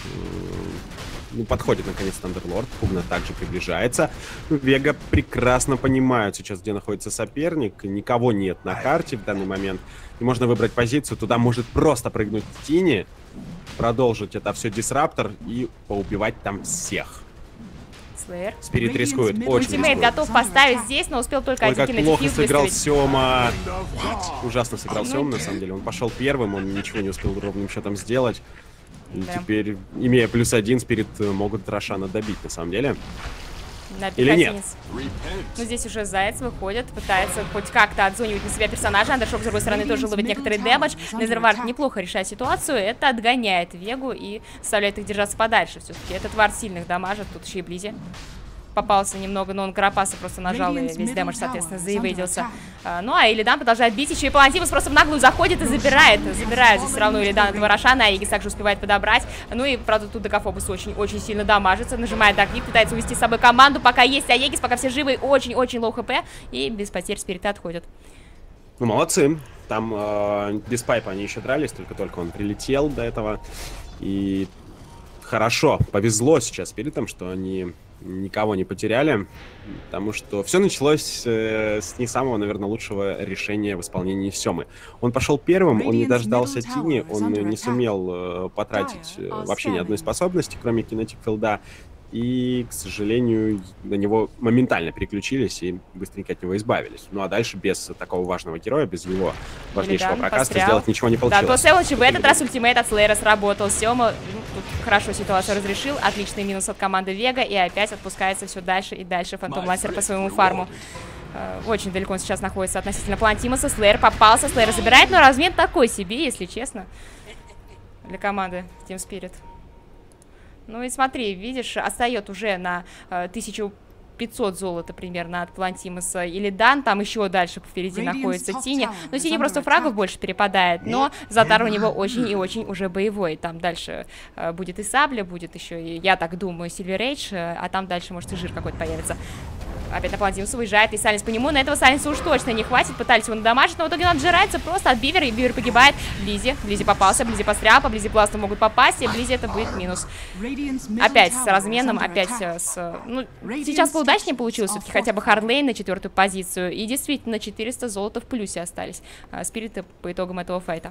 Ну, подходит, наконец, Андерлорд. Пугна также приближается. Вега прекрасно понимают сейчас, где находится соперник. Никого нет на карте в данный момент. И можно выбрать позицию. Туда может просто прыгнуть Тини, продолжить это все Дисраптор и поубивать там всех. Слэйр. Спирит рискует, очень Ультимейт рискует. готов поставить здесь, но успел только Ой, один как кинуть плохо фьюз сыграл выставить. Сёма. Ужасно сыграл Ну, Сёма, на самом деле. Он пошел первым, он ничего не успел ровным счетом сделать. И Да. теперь, имея плюс один, Спирит могут Рошана добить, на самом деле. Да, Или нет? пехотинец. Ну, здесь уже Заяц выходит, пытается хоть как-то отзонивать на себя персонажа. Андершок, с другой стороны, тоже ловит некоторый дэмэдж. Незервард неплохо решает ситуацию. Это отгоняет Вегу и заставляет их держаться подальше. Все-таки этот вард сильных дамажит. Тут еще и Близи попался немного, но он Карапаса просто нажал, и весь дэмэдж, соответственно, заевейдился. А, ну, а Илидан продолжает бить, еще и Палантимус просто в наглую заходит и забирает. Забирает здесь все равно Илидан этого Рошана, а Аегис также успевает подобрать. Ну и, правда, тут Декафобус очень-очень сильно дамажится, нажимает Дарквик, пытается увести с собой команду, пока есть Аегис, пока все живы, очень-очень лоу хп, и без потерь Спирита отходят. Ну, молодцы. Там э, без пайпа они еще дрались, только-только он прилетел до этого. И хорошо, повезло сейчас Спиритам, что они никого не потеряли, потому что все началось э, с не самого, наверное, лучшего решения в исполнении Сёмы. Он пошел первым, он не дождался Тини, он не сумел э, потратить э, вообще ни одной способности, кроме кинетик филда, и, к сожалению, на него моментально переключились и быстренько от него избавились. Ну а дальше без такого важного героя, без его важнейшего Илидан прокаста пострял. сделать ничего не Да, получилось. то Сэвидж в этот раз ультимейт от Слэйра сработал. Сёма ну, тут хорошо ситуацию разрешил. Отличный минус от команды Вега. И опять отпускается все дальше и дальше Фантом Лансер по своему фарму. Э, очень далеко он сейчас находится относительно Палантимуса. Слэйр попался, Слэйр забирает, но размен такой себе, если честно, для команды Team Spirit. Ну и смотри, видишь, отстает уже на э, тысячу пятьсот золота примерно от Палантимуса. Илидан, там еще дальше впереди находится Тини. Но Тини просто фрагов больше перепадает, но Затар у него очень и очень уже боевой. Там дальше э, будет и Сабля, будет еще и, я так думаю, Сильвер Эйдж, э, а там дальше может и жир какой-то появится. Опять на Палантимуса выезжает, и Сайленс по нему. На этого Сайленса уж точно не хватит. Пытались его надамажить, но в итоге он отжирается просто от Бивера, и Бивер погибает. Близи, Близи попался, Близи пострял, по Близи бласту могут попасть, и Близи это будет минус. Опять с разменом, опять с... Ну, сейчас поудачнее получилось все-таки хотя бы Хардлейн на четвертую позицию. И действительно, четыреста золота в плюсе остались Спириты по итогам этого файта.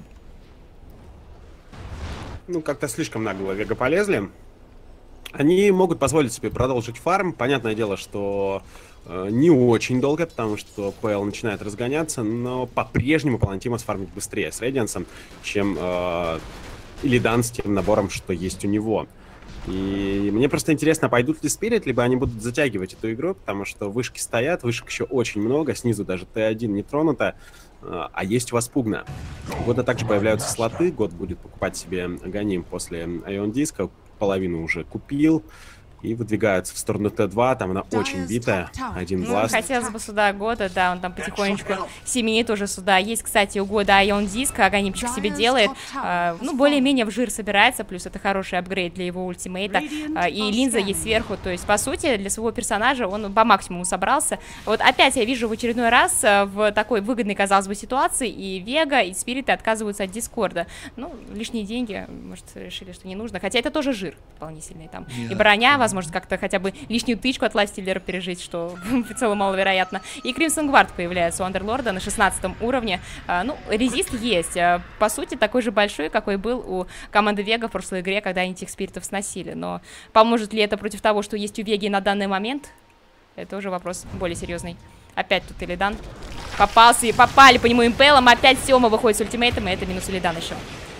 Ну, как-то слишком нагло Вега полезли. Они могут позволить себе продолжить фарм. Понятное дело, что э, не очень долго, потому что ПЛ начинает разгоняться, но по-прежнему Палантимус фармит быстрее с Рейдиансом, чем э, Илидан с тем набором, что есть у него. И мне просто интересно, пойдут ли Спирит, либо они будут затягивать эту игру, потому что вышки стоят, вышек еще очень много, снизу даже Т один не тронуто, э, а есть у вас Пугна. Года также появляются слоты, год будет покупать себе Ганим после Ion Disco, половину уже купил. И выдвигается в сторону Т два, там она очень битая, один Ну, бласт. хотелось бы сюда года, да, он там потихонечку семенит уже сюда. Есть, кстати, у года Ion Disc, Аганимчик себе делает, а, ну, более-менее в жир собирается, плюс это хороший апгрейд для его ультимейта, а, и линза есть сверху, то есть, по сути, для своего персонажа он по максимуму собрался. Вот опять я вижу в очередной раз а, в такой выгодной, казалось бы, ситуации и Вега, и Спириты отказываются от Дискорда. Ну, лишние деньги, может, решили, что не нужно, хотя это тоже жир дополнительный там, и броня, возможно, может как-то хотя бы лишнюю тычку от Лайфстиллера пережить, что в целом маловероятно. И Кримсон Гвард появляется у Андерлорда на шестнадцатом уровне. А, ну, резист есть. А, по сути, такой же большой, какой был у команды Вега в прошлой игре, когда они тех спиритов сносили. Но поможет ли это против того, что есть у Веги на данный момент? Это уже вопрос более серьезный. Опять тут Илидан попался, и попали по нему импелом. Опять Сёма выходит с ультимейтом, и это минус Илидан еще.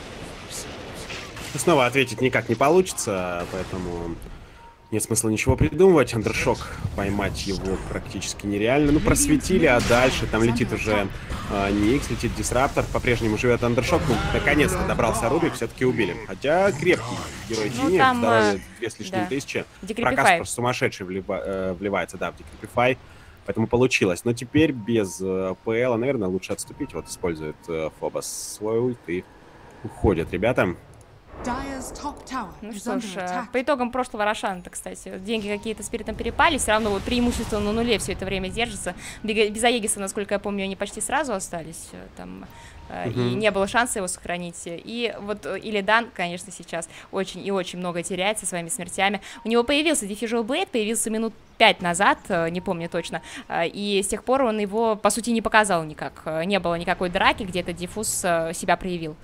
Снова ответить никак не получится, поэтому... Нет смысла ничего придумывать. Андершок поймать его практически нереально. Ну, просветили, а дальше там летит уже э, Никс, летит Дисраптор. По-прежнему живет Андершок. Ну, наконец-то добрался Рубик, все-таки убили. Хотя крепкий герой Ну, Тини, там, здоровье две с лишним да. тысячи. Декрепифай. Прокаст просто сумасшедший влива, э, вливается, да, в Декрепифай. Поэтому получилось. Но теперь без э, ПЛ, наверное, лучше отступить. Вот использует э, Фобос свой ульт и уходят ребята. Dire's top tower Ну is что under ж, э, attack. по итогам прошлого Рошана-то, кстати, деньги какие-то спиритом перепали, все равно вот преимущество на нуле все это время держится. Бега- Без Аегиса, насколько я помню, они почти сразу остались э, там, э, и Мгм. не было шанса его сохранить. И вот э, Илидан, конечно, сейчас очень и очень много теряет со своими смертями. У него появился Diffusal Blade, появился минут пять назад, э, не помню точно, э, и с тех пор он его, по сути, не показал никак. Э, Не было никакой драки, где этот диффуз э, себя проявил.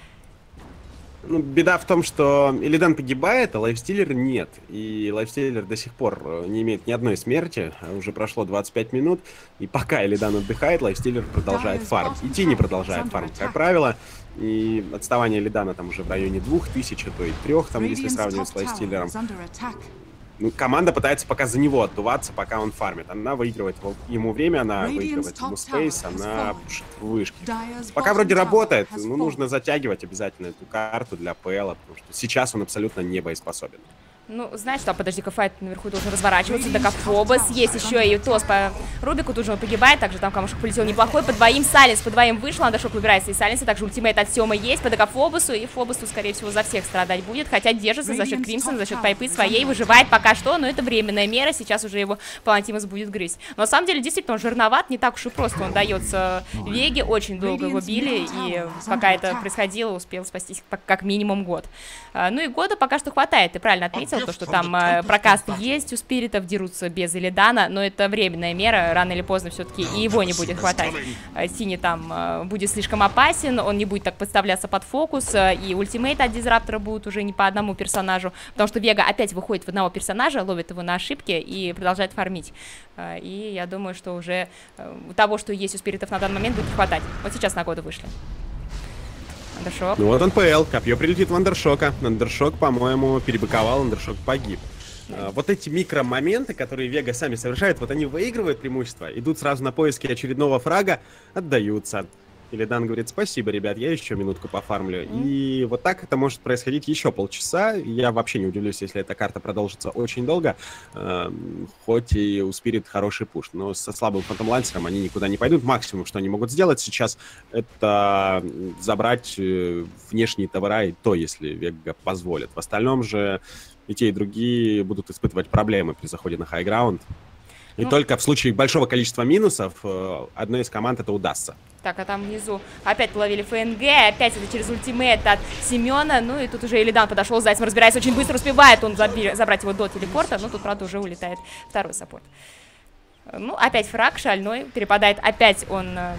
Ну, беда в том, что Илидан погибает, а лайфстиллера нет. И лайфстиллер до сих пор э, не имеет ни одной смерти. а Уже прошло двадцать пять минут. И пока Илидан отдыхает, лайфстиллер продолжает фарм. И Тини продолжает фарм, как правило. И отставание Илидана там уже в районе двух тысяч, а то и трех, там, если Radiant's сравнивать top с tower лайфстиллером. is under attack. Ну, команда пытается пока за него отдуваться, пока он фармит. Она выигрывает его- ему время, она Radiant's выигрывает ему top спейс, tower has она fallen. пушит вышки. Dire's Пока bottom вроде tower работает, has ну, fallen. нужно затягивать обязательно эту карту для ПЛ, потому что сейчас он абсолютно не боеспособен. Ну, знаешь что, подожди-ка, файт наверху должен разворачиваться, Декафобос, есть еще и Тос по Рубику, тут же он погибает, также там камушек полетел неплохой, по двоим Саленс, по двоим вышел, Андершок выбирается из Саленса, также ультимейт от Сёмы есть по Декафобосу, и Фобос тут, скорее всего, за всех страдать будет, хотя держится за счет Кримсона, за счет пайпы своей, выживает пока что, но это временная мера, сейчас уже его Палантимос будет грызть. Но на самом деле, действительно, он жирноват, не так уж и просто он дается Веге, очень долго его били, и пока это происходило, успел спастись как минимум год. А, Ну и года пока что хватает, ты правильно отметил, то, что там а, прокаст есть у спиритов, дерутся без Илидана, но это временная мера, рано или поздно все-таки и его не будет хватать. А, Тини там а, будет слишком опасен, он не будет так подставляться под фокус, а, и ультимейт от Дизраптора будет уже не по одному персонажу, потому что Вега опять выходит в одного персонажа, ловит его на ошибке и продолжает фармить. А, И я думаю, что уже а, того, что есть у спиритов на данный момент, будет хватать. Вот сейчас на годы вышли. Андершок. Ну вот он ПЛ, копье прилетит в Андершока. Андершок, по-моему, перебыковал, Андершок погиб. А, Вот эти микромоменты, которые Вега сами совершают, вот они выигрывают преимущество, идут сразу на поиски очередного фрага, отдаются. Илидан говорит: спасибо, ребят, я еще минутку пофармлю. И вот так это может происходить еще полчаса. Я вообще не удивлюсь, если эта карта продолжится очень долго. Эм, хоть и у Спирит хороший пуш. Но со слабым фантомлансером они никуда не пойдут. Максимум, что они могут сделать сейчас, это забрать э, внешние товара, и то, если Вега позволит. В остальном же и те, и другие будут испытывать проблемы при заходе на хайграунд. И Ну. только в случае большого количества минусов э, одной из команд это удастся. Так, а там внизу опять половили ФНГ, опять это через ультимейт от Семена, ну и тут уже Илидан подошел, Зайцем разбирается, очень быстро успевает он заби- забрать его до телепорта, но тут, правда, уже улетает второй саппорт. Ну, опять фраг шальной, перепадает опять он э,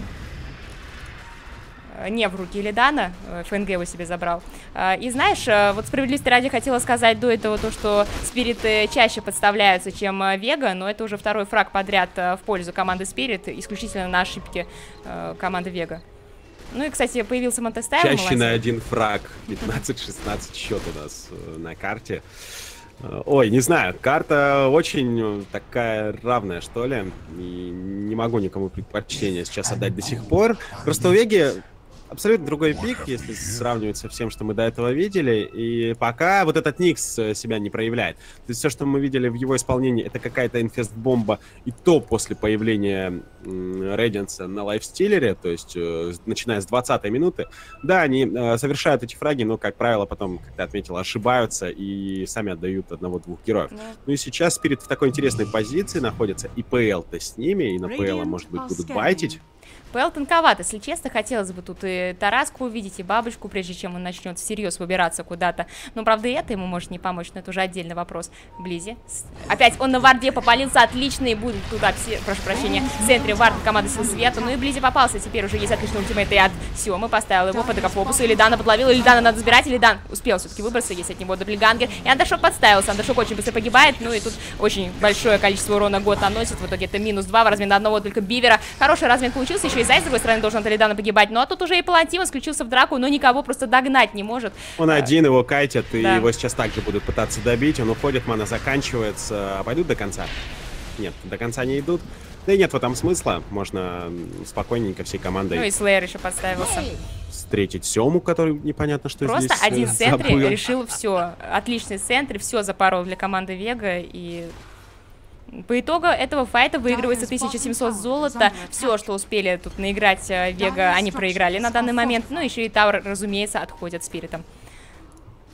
не в руки Илидана, э, ФНГ его себе забрал. Э, И знаешь, э, вот справедливости ради хотела сказать до этого то, что спириты чаще подставляются, чем э, Вега, но это уже второй фраг подряд э, в пользу команды Спирит, исключительно на ошибки э, команды Вега. Ну и, кстати, появился Монтестайл. Чаще на один фраг. пятнадцать-шестнадцать счет у нас э, на карте. Э, Ой, не знаю, карта очень э, такая равная, что ли. И не могу никому предпочтение сейчас отдать до сих пор. Просто у Веги абсолютно другой пик, если сравнивать со всем, что мы до этого видели. И пока вот этот Никс э, себя не проявляет. То есть все, что мы видели в его исполнении, это какая-то инфест-бомба. И то после появления Рейденса на лайфстиллере, то есть э, начиная с двадцатой минуты. Да, они э, совершают эти фраги, но, как правило, потом, как ты отметил, ошибаются и сами отдают одного-двух героев. Ну и сейчас Спирит в такой интересной позиции находится. И ПЛ-то с ними, и на ПЛ, может быть, будут байтить. ПЛ тонковат, если честно, хотелось бы тут и Тараску увидеть, и Бабочку, прежде чем он начнет всерьез выбираться куда-то. Но, правда, и это ему может не помочь, но это уже отдельный вопрос. Близи. Опять он на варде попалился, отличный будет тут, обсе... прошу прощения, в центре вард команды Сил Света. Ну и Близи попался, теперь уже есть отличный ультимейт и от Сёмы, поставил его по Декафобусу, Илидана подловил, Илидана надо забирать, Илидан успел все-таки выбраться, есть от него даблгангер, и Андершок подставился, Андершок очень быстро погибает, ну и тут очень большое количество урона год наносит, в итоге это минус два в размен на одного только Бивера. Хороший размен получился, еще и Зай, с другой стороны, должен от Илидана погибать, ну а тут уже и Палантимос включился в драку, но никого просто догнать не может. Он один, его кайтят, и Да. его сейчас также будут пытаться добить. Он уходит, мана заканчивается. А пойдут до конца? Нет, до конца не идут. Да и нет в этом смысла. Можно м, спокойненько всей командой Ну и Слеер еще подставился. встретить Сему, который непонятно, что Просто здесь один э, в центре забыл. решил все. Отличный центр, все запорол для команды Вега. И по итогу этого файта выигрывается тысяча семьсот золота. Все, что успели тут наиграть э, Вега, они проиграли на данный момент. Ну, еще и Тауэр, разумеется, отходят спиритом.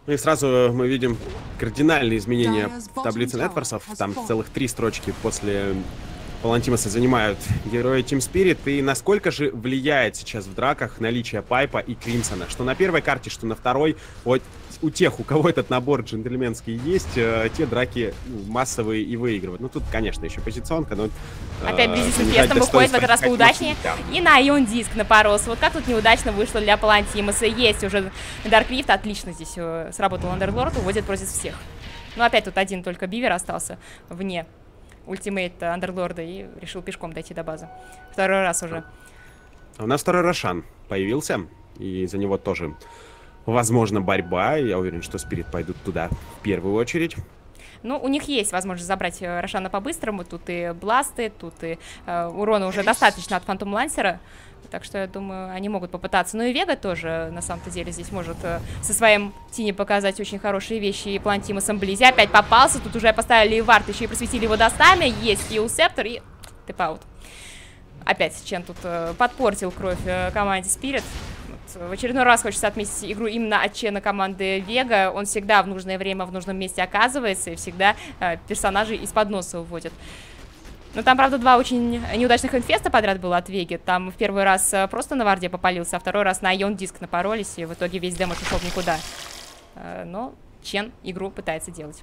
Ну и сразу мы видим кардинальные изменения в таблице нетворсов. Там целых три строчки после Палантимоса занимают герои Team Spirit. И насколько же влияет сейчас в драках наличие Пайпа и Кримсона? Что на первой карте, что на второй. Вот у тех, у кого этот набор джентльменский есть, э, те драки ну, массовые и выигрывают. Ну тут, конечно, еще позиционка, но... Э, Опять Близи с инфестом выходит, в этот раз поудачнее. И на Ион Диск напоролся. Вот как тут неудачно вышло для Палантимоса. Есть уже Dark Rift, отлично здесь э, сработал Андерлорд, уводит против всех. Ну опять тут один только Бивер остался вне ультимейт Андерлорда и решил пешком дойти до базы. Второй раз уже. У нас второй Рошан появился, и за него тоже возможно борьба. Я уверен, что Спирит пойдут туда в первую очередь. Ну, у них есть возможность забрать Рошана по-быстрому. Тут и бласты, тут и э, урона уже достаточно от Фантом Лансера. Так что, я думаю, они могут попытаться. Ну и Вега тоже, на самом-то деле, здесь может э, со своим Тини показать очень хорошие вещи. И Палантимосом Близи опять попался. Тут уже поставили вард, еще и просветили его до стамя. Есть Хилл Септор и тэп-аут. Опять Чен тут э, подпортил кровь э, команде Спирит. В очередной раз хочется отметить игру именно от Чена команды Вега. Он всегда в нужное время в нужном месте оказывается и всегда э, персонажей из-под носа уводит. Но там, правда, два очень неудачных инфеста подряд было от Веги. Там в первый раз э, просто на варде попалился, а второй раз на Ион Диск напоролись, и в итоге весь дэмэдж ушел никуда. Э, но Чен игру пытается делать.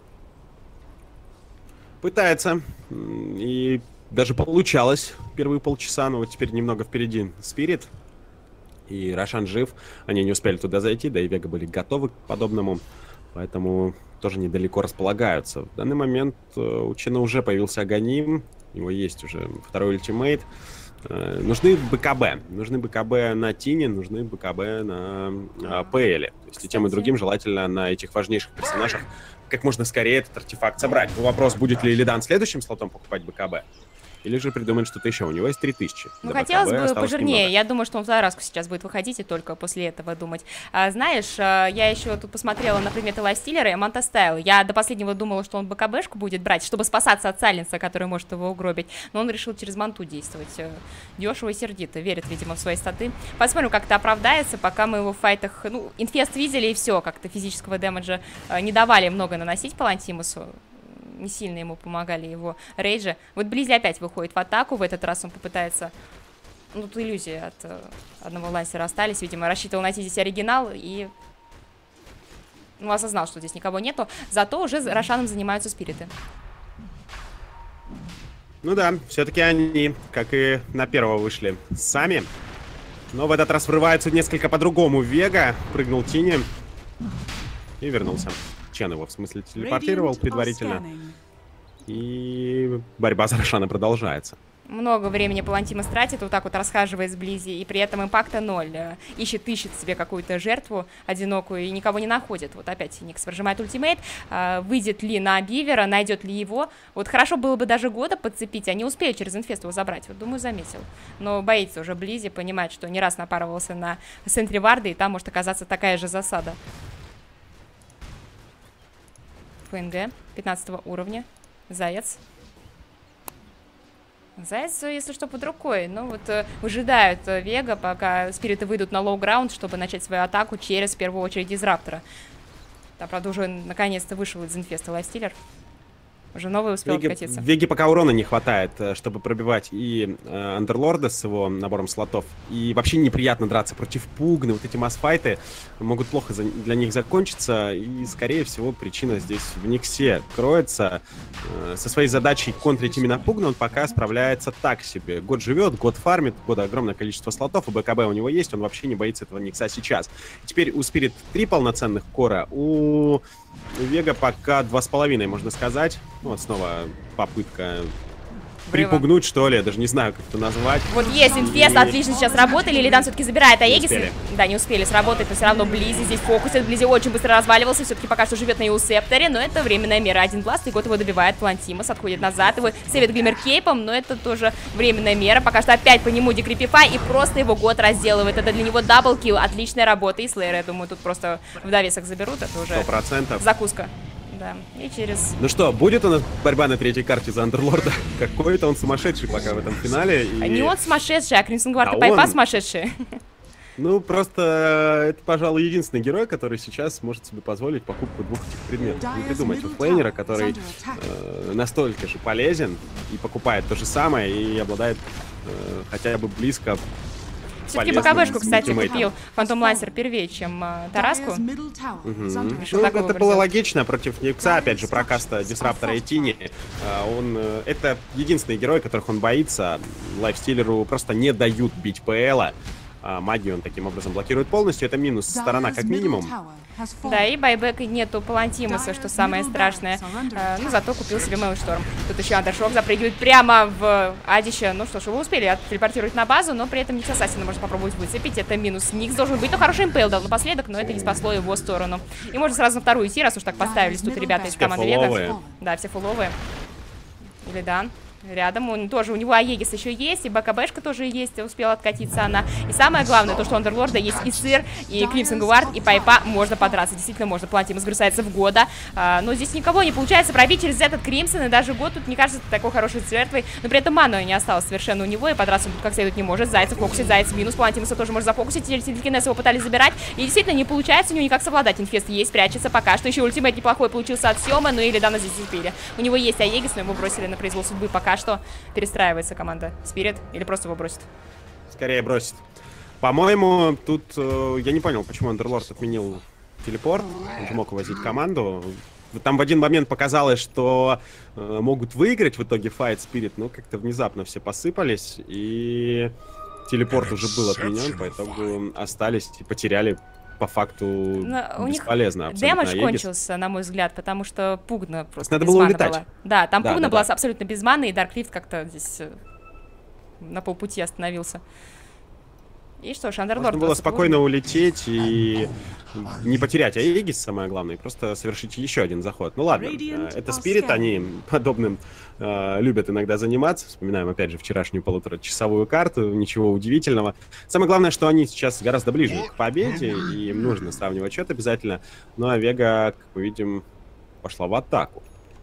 Пытается. И даже получалось первые полчаса, но вот теперь немного впереди Спирит. И Рошан жив, они не успели туда зайти, да и Вега были готовы к подобному, поэтому тоже недалеко располагаются. В данный момент у Чена уже появился Аганим, у него есть уже второй ультимейт. Э, нужны БКБ, нужны БКБ на Тине, нужны БКБ на э, ПЛе. То есть и тем и другим желательно на этих важнейших персонажах как можно скорее этот артефакт собрать. Но вопрос, будет ли Илидан следующим слотом покупать БКБ? Или же придумать что-то еще. У него есть три тысячи. Ну, хотелось бы пожирнее. Немного. Я думаю, что он в Зараску сейчас будет выходить и только после этого думать. А, знаешь, я еще тут посмотрела на предметы лайфстиллера и Монтастайл. Я до последнего думала, что он БКБшку будет брать, чтобы спасаться от Сайленса, который может его угробить. Но он решил через Монту действовать. Дешево и сердито. Верит, видимо, в свои статы. Посмотрим, как это оправдается, пока мы его в файтах... Ну, инфест видели и все. Как-то физического дэмэджа не давали много наносить Палантимосу. Не сильно ему помогали его рейджи. Вот Близи опять выходит в атаку. В этот раз он попытается... Ну, тут иллюзии от э, одного лансера остались. Видимо, рассчитывал найти здесь оригинал и... Ну, осознал, что здесь никого нету. Зато уже Рошаном занимаются спириты. Ну да, все-таки они, как и на первого, вышли сами. Но в этот раз врываются несколько по-другому. Вега прыгнул Тини и вернулся. Чен его, в смысле, телепортировал предварительно. И борьба за Рошана продолжается. Много времени Палантимос тратит, вот так вот расхаживает сблизи, и при этом импакта ноль. Ищет, ищет себе какую-то жертву одинокую и никого не находит. Вот опять Никс прожимает ультимейт. А, выйдет ли на Бивера, найдет ли его. Вот хорошо было бы даже года подцепить, а не успеют через инфест его забрать. Вот думаю, заметил. Но боится уже Близи, понимает, что не раз напарывался на центре варды, и там может оказаться такая же засада. ФНГ пятнадцатого уровня. Заяц. Заяц, если что, под рукой. Ну вот э, выжидают э, Вега, пока спириты выйдут на лоу-граунд, чтобы начать свою атаку через, в первую очередь, Дизраптора. Там, правда, уже наконец-то вышел из инфеста лайфстиллер. Уже новый успел Веги, откатиться. Веги пока урона не хватает, чтобы пробивать и э, Андерлорда с его набором слотов. И вообще неприятно драться против Пугны. Вот эти масс-файты могут плохо за, для них закончиться. И, скорее всего, причина здесь в Никсе кроется. Э, со своей задачей контрить именно Пугну он пока справляется так себе. Год живет, год фармит, год огромное количество слотов. И БКБ у него есть, он вообще не боится этого Никса сейчас. Теперь у Спирит три полноценных кора, у Вега пока два с половиной, можно сказать. Вот снова попытка припугнуть, что ли, я даже не знаю, как это назвать. Вот есть инфест, и... отлично сейчас работали, Илидан все-таки забирает Аегис. Да, не успели сработать, но все равно Близи здесь фокусит, Близи очень быстро разваливался, все-таки пока что живет на Иусепторе, но это временная мера. Один бласт, и год его добивает, Палантимос отходит назад, его сейвит Глиммер Кейпом, но это тоже временная мера. Пока что опять по нему декрипифай, и просто его год разделывает. Это для него даблкил, отличная работа, и Слэйр, я думаю, тут просто в довесок заберут, это уже сто процентов закуска. Да, и через... Ну что, будет у нас борьба на третьей карте за Андерлорда? Какой-то он сумасшедший пока в этом финале. И... Не он сумасшедший, а Кримсон Гвард и Пайпа сумасшедшие. Ну, просто это, пожалуй, единственный герой, который сейчас может себе позволить покупку двух этих предметов. Не придумать оффлейнера, который э, настолько же полезен и покупает то же самое и обладает э, хотя бы близко. Все-таки БКБшку, кстати, купил Фантом Лансер первее, чем э, Тараску. Угу. Ну, это было логично против Никса, опять же, прокаста Дисраптора и Тини. Э, он, э, это единственный герой, которых он боится. Лайфстиллеру просто не дают бить ПЛа. А магию он таким образом блокирует полностью. Это минус сторона как минимум. Да, и байбека нету Палантимуса, что самое страшное. А, ну, зато купил себе Мейлшторм. Тут еще Андершок запрыгивает прямо в Адище. Ну что ж, вы успели телепортировать на базу, но при этом Никс Ассасина можно попробовать выцепить. Это минус. Никс должен быть, ну, хороший импейл дал напоследок, но это не спасло его сторону. И можно сразу на вторую идти, раз уж так поставились тут ребята из команды Вега. Да, все фуловые. Или Дан. Рядом, он тоже, у него Аегис еще есть, и БКБшка тоже есть, успела откатиться она. И самое главное, то, что у Андерлорда есть и Сыр, и Климсон Гуард, и Пайпа, можно подраться. Действительно можно, Палантимус бросается в года. А, но здесь никого не получается пробить через этот Кримсон, и даже год тут не кажется такой хорошей жертвой. Но при этом ману не осталось совершенно у него, и подраться он тут как следует не может. Зайцев фокусит, Заяц минус, Палантимуса тоже может зафокусить. Телекинез его пытались забирать, и действительно не получается у него никак совладать. Инфест есть, прячется пока что. Еще ультимейт неплохой получился от Сёмы, ну или Дана здесь успели. У него есть Аегис, но его бросили на произвол судьбы пока что. Перестраивается команда Спирит или просто его бросит? Скорее бросит. По-моему, тут э, я не понял, почему Андерлорд отменил телепорт. Он же мог увозить команду. Там в один момент показалось, что э, могут выиграть в итоге файт Спирит, но как-то внезапно все посыпались, и телепорт уже был отменен, поэтому остались и потеряли по факту у бесполезно. Них дэмэдж кончился, на мой взгляд, потому что Пугна просто надо было улетать. Была. Да, там да, Пугна да, была да. абсолютно без маны, и Дарклифт как-то здесь на полпути остановился. И что ж, Андерлорд... Можно было спокойно улететь и не потерять Аегис, самое главное, просто совершить еще один заход. Ну ладно, это Спирит, они подобным э, любят иногда заниматься. Вспоминаем, опять же, вчерашнюю полуторачасовую карту, ничего удивительного. Самое главное, что они сейчас гораздо ближе к победе, и им нужно сравнивать счет обязательно. Ну а Вега, как мы видим, пошла в атаку.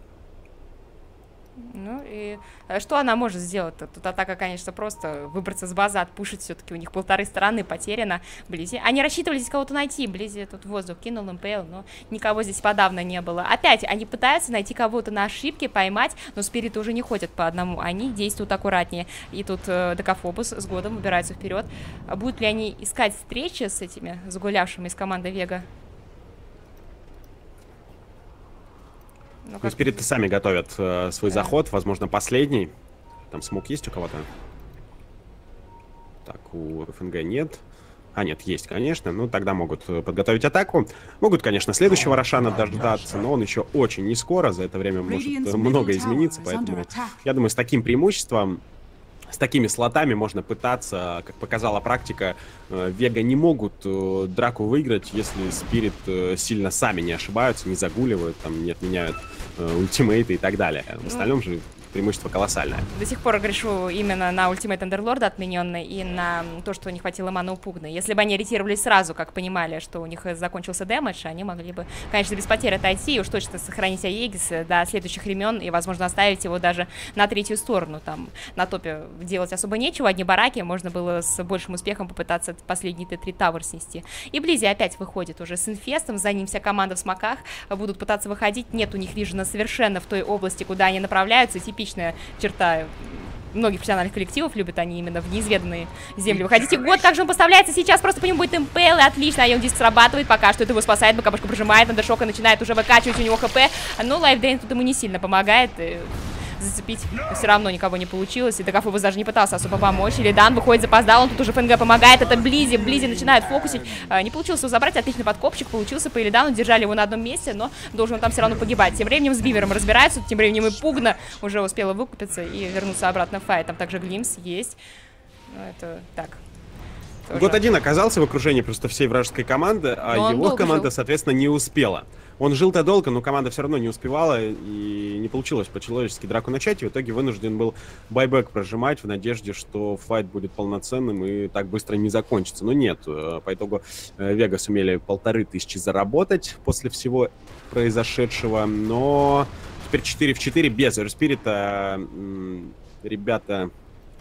Ну и что она может сделать-то? Тут атака, конечно, просто выбраться с базы, отпушить. Все-таки у них полторы стороны потеряно. Близи. Они рассчитывали здесь кого-то найти. Близи тут воздух кинул, МПЛ, но никого здесь подавно не было. Опять они пытаются найти кого-то на ошибке, поймать, но спириты уже не ходят по одному. Они действуют аккуратнее. И тут э, Декафобус с годом выбирается вперед. А будут ли они искать встречи с этими загулявшими из команды Вега? Ну, как... Спириты сами готовят э, свой да. заход, возможно, последний. Там смог есть у кого-то? Так, у РФНГ нет. А, нет, есть, конечно. Ну, тогда могут подготовить атаку. Могут, конечно, следующего Рошана дождаться, но он еще очень не скоро. За это время может много измениться, поэтому я думаю, с таким преимуществом, с такими слотами можно пытаться, как показала практика, Вега не могут драку выиграть, если Спирит сильно сами не ошибаются, не загуливают, там, не отменяют ультимейты и так далее. В остальном же преимущество колоссальное. До сих пор грешу именно на ультимейт Андерлорда отмененный и на то, что не хватило маны у Пугны. Если бы они ориентировались сразу, как понимали, что у них закончился дэмэдж, они могли бы, конечно, без потерь отойти и уж точно сохранить Аегис до следующих времен и, возможно, оставить его даже на третью сторону. Там на топе делать особо нечего, одни бараки, можно было с большим успехом попытаться последний Т три Тавер снести. И Близи опять выходит уже с инфестом, за ним вся команда в смоках, будут пытаться выходить. Нет у них вижена совершенно в той области, куда они направляются. Типичная черта многих профессиональных коллективов, любят они именно в неизведанные земли выходите. Год, как же он поставляется сейчас, просто по нему будет МПЛ, и отлично, а он диск срабатывает, пока что это его спасает, БКБшка прожимает, Андершока начинает уже выкачивать, у него ХП, но лайфдрейн тут ему не сильно помогает, и зацепить все равно никого не получилось, и Декафобус даже не пытался особо помочь, или Дан выходит, запоздал, он тут уже ФНГ помогает, это Близи, Близи начинает фокусить, а, не получилось его забрать, отличный подкопчик получился по Илидану, держали его на одном месте, но должен он там все равно погибать. Тем временем с Бивером разбираются, тем временем и Пугна уже успела выкупиться и вернуться обратно в файт, там также Глимс есть, ну это так. Тоже. Год один оказался в окружении просто всей вражеской команды, а но его команда, жил. соответственно, не успела. Он жил-то долго, но команда все равно не успевала, и не получилось по-человечески драку начать, и в итоге вынужден был байбек прожимать в надежде, что файт будет полноценным и так быстро не закончится. Но нет, по итогу Вега сумели полторы тысячи заработать после всего произошедшего, но теперь четыре в четыре без Эрспирита ребята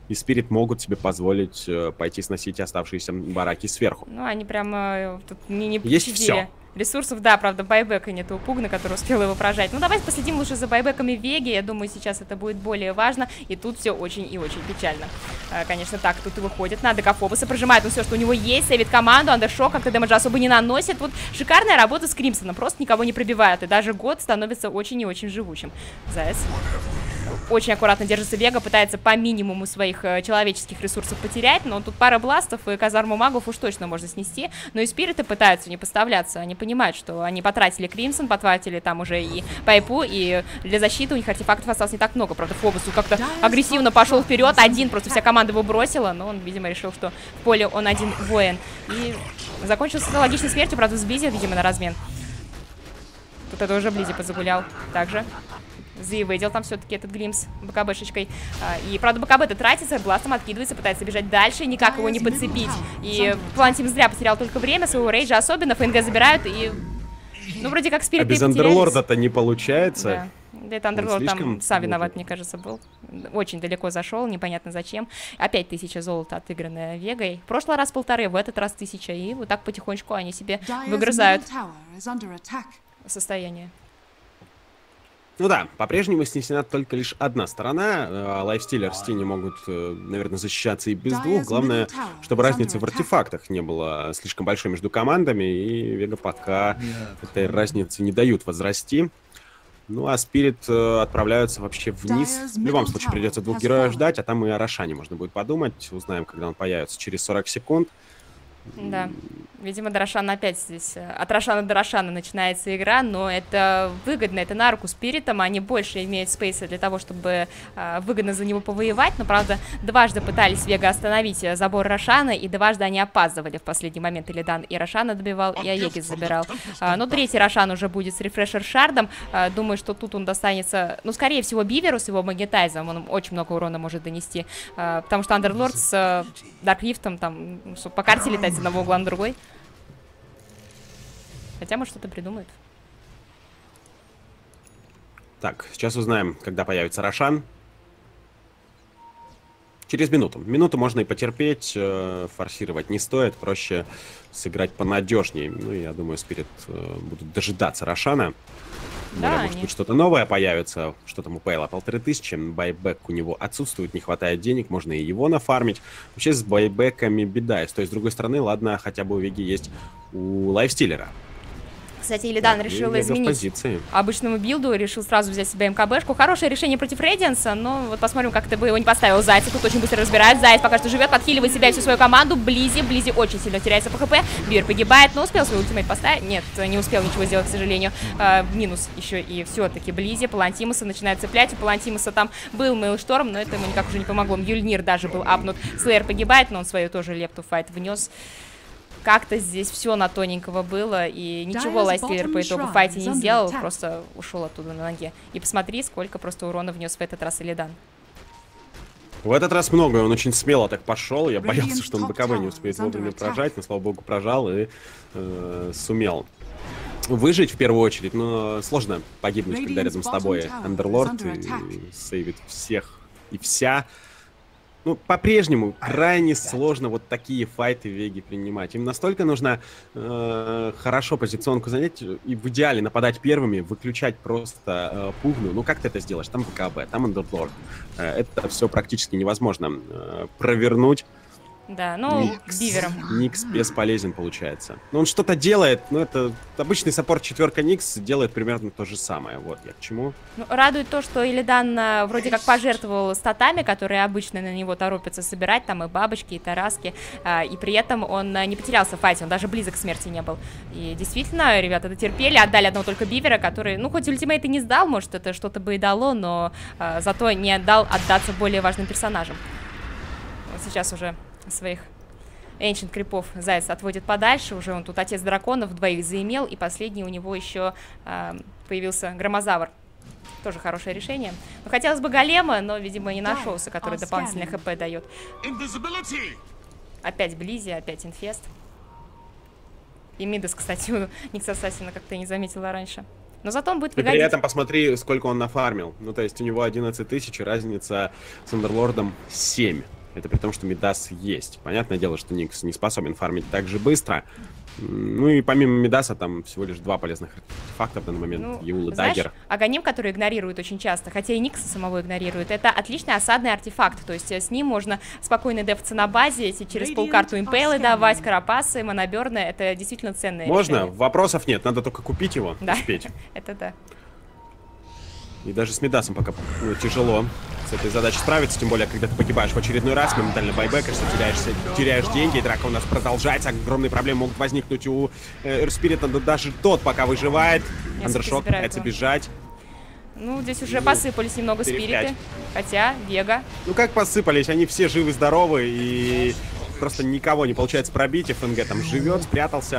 и Спирит могут себе позволить э, пойти сносить оставшиеся бараки сверху. Ну, они прямо тут не, не Есть пощадили. все. Ресурсов, да, правда, байбека нет у Пугна, который успел его прожать. Ну, давайте последим лучше за байбеками Веги. Я думаю, сейчас это будет более важно. И тут все очень и очень печально. А, конечно, так, тут и выходит. Надо Кафобуса, прожимает он все, что у него есть. Сейвит команду, андершок как-то дэмэджа особо не наносит. Вот шикарная работа с Кримсоном. Просто никого не пробивает. И даже год становится очень и очень живучим. Заяц. Очень аккуратно держится Вега, пытается по минимуму своих э, человеческих ресурсов потерять, но тут пара бластов и казарму магов уж точно можно снести, но и спириты пытаются не поставляться, они понимают, что они потратили Кримсон, потратили там уже и пайпу, и для защиты у них артефактов осталось не так много, правда Фобусу как-то агрессивно пошел вперед, один, просто вся команда его бросила, но он, видимо, решил, что в поле он один воин, и закончился логичной смертью, правда, с Близи, видимо, на размен. Тут это уже Близи позагулял, также. Заеведил там все-таки этот Глимс БКБшечкой. А, и, правда, БКБ-то тратится, бластом откидывается, пытается бежать дальше, никак его не подцепить. И Плантим зря потерял только время, своего рейджа особенно, ФНГ забирают и... Ну, вроде как спириты А без Андерлорда-то не получается. Да, да это Андерлорд там сам виноват, может. мне кажется, был. Очень далеко зашел, непонятно зачем. Опять тысяча золота, отыгранная Вегой. В прошлый раз полторы, в этот раз тысяча. И вот так потихонечку они себе выгрызают состояние. Ну да, по-прежнему снесена только лишь одна сторона. Лайфстиллер с Тини могут, наверное, защищаться и без двух. Главное, чтобы разницы в артефактах не было слишком большой между командами. И Вега пока этой разницы не дают возрасти. Ну а Спирит отправляются вообще вниз. В любом случае придется двух героев ждать, а там и о Рошане можно будет подумать. Узнаем, когда он появится через сорок секунд. Да, видимо, до Рошана опять здесь, от Рошана до Рошана начинается игра, но это выгодно, это на руку Спиритам, они больше имеют спейса для того, чтобы э, выгодно за него повоевать, но, правда, дважды пытались Вега остановить забор Рошана, и дважды они опаздывали в последний момент, Илидан и Рошана добивал, и Аегис забирал. А, но третий Рошан уже будет с рефрешер-шардом, а, думаю, что тут он достанется, ну, скорее всего, Биверу с его магнетайзом, он очень много урона может донести, а, потому что Андерлорд с а, Даркрифтом там по карте летать с одного угла на другой. Хотя, может, что-то придумают. Так, сейчас узнаем, когда появится Рошан. Через минуту. Минуту можно и потерпеть, э, форсировать не стоит, проще сыграть понадежнее. Ну, я думаю, Спирит э, будут дожидаться Рошана. Да, Может они... быть, что-то новое появится. Что там у Пейла? Полторы тысячи. Байбек у него отсутствует, не хватает денег. Можно и его нафармить. Вообще с байбеками беда. То есть, с другой стороны, ладно, хотя бы у Веги есть у Лайфстиллера. Кстати, Илидан Да, решил Вега изменить позиции. обычному билду, решил сразу взять себе МКБшку. Хорошее решение против Рейдианса, но вот посмотрим, как ты бы его не поставил. Зайца тут очень быстро разбирает. Заяц пока что живет, подхиливает себя и всю свою команду. Близи, Близи очень сильно теряется по хп. Бир погибает, но успел свой ультимейт поставить. Нет, не успел ничего сделать, к сожалению. А, минус еще и все-таки Близи. Палантимуса начинает цеплять. У Палантимуса там был Мейлшторм, но это ему никак уже не помогло. Юльнир даже был апнут. Слэйр погибает, но он свою тоже лепту в файт внес. Как-то здесь все на тоненького было, и ничего Лайфстиллер по итогу в файте не сделал, просто ушел оттуда на ноге. И посмотри, сколько просто урона внес в этот раз Илидан. В этот раз много, он очень смело так пошел. Я боялся, что он БКБ не успеет вовремя прожать, но, слава богу, прожал и э, сумел выжить в первую очередь. Но сложно погибнуть, когда рядом с тобой Андерлорд и сейвит всех и вся. Ну, по-прежнему крайне сложно вот такие файты в Веге принимать. Им настолько нужно э, хорошо позиционку занять и в идеале нападать первыми, выключать просто э, Пугну. Ну, как ты это сделаешь? Там БКБ, там Андерлорд. Э, это все практически невозможно э, провернуть. Да, ну, Никс, Бивером. Никс бесполезен получается. Но он что-то делает, но это обычный саппорт четверка Никс делает примерно то же самое. Вот я к чему. Ну, радует то, что Илидан а, вроде как пожертвовал статами, которые обычно на него торопятся собирать, там и бабочки, и тараски, а, и при этом он а, не потерялся в файте, он даже близок к смерти не был. И действительно, ребята дотерпели, отдали одного только Бивера, который, ну, хоть ультимейт и не сдал, может, это что-то бы и дало, но а, зато не дал отдаться более важным персонажам. Вот сейчас уже своих Ancient крипов Заяц отводит подальше, уже он тут отец драконов двоих заимел, и последний у него еще э, появился Громозавр. Тоже хорошее решение. Но хотелось бы голема, но, видимо, не нашелся, который дополнительный хп дает. Опять Близи, опять Инфест. И Мидас, кстати, у Никс Ассасина как-то не заметила раньше. Но зато он будет и выгодить. при этом посмотри, сколько он нафармил. Ну, то есть у него одиннадцать тысяч, разница с Андерлордом семь. Это при том, что Мидас есть. Понятное дело, что Никс не способен фармить так же быстро. Ну и помимо Мидаса там всего лишь два полезных артефакта в данный момент. Ну, Юл и знаешь, Даггер. Аганим, который игнорирует очень часто, хотя и Никса самого игнорирует, это отличный осадный артефакт. То есть с ним можно спокойно дефаться на базе, через полкарту импейлы давать, карапасы, моноберны. Это действительно ценное Можно? решение. Вопросов нет, надо только купить его, да. успеть. Это да. И даже с Мидасом пока ну, тяжело с этой задачей справиться, тем более, когда ты погибаешь в очередной раз, моментально байбекаешься, теряешься, теряешь деньги, и драка у нас продолжается, огромные проблемы могут возникнуть у Эрспирита, но даже тот пока выживает, Андершок пытается бежать. Ну, здесь уже ну, посыпались немного спириты, хотя Вега. Ну как посыпались, они все живы-здоровы, и просто никого не получается пробить, ФНГ там живет, спрятался,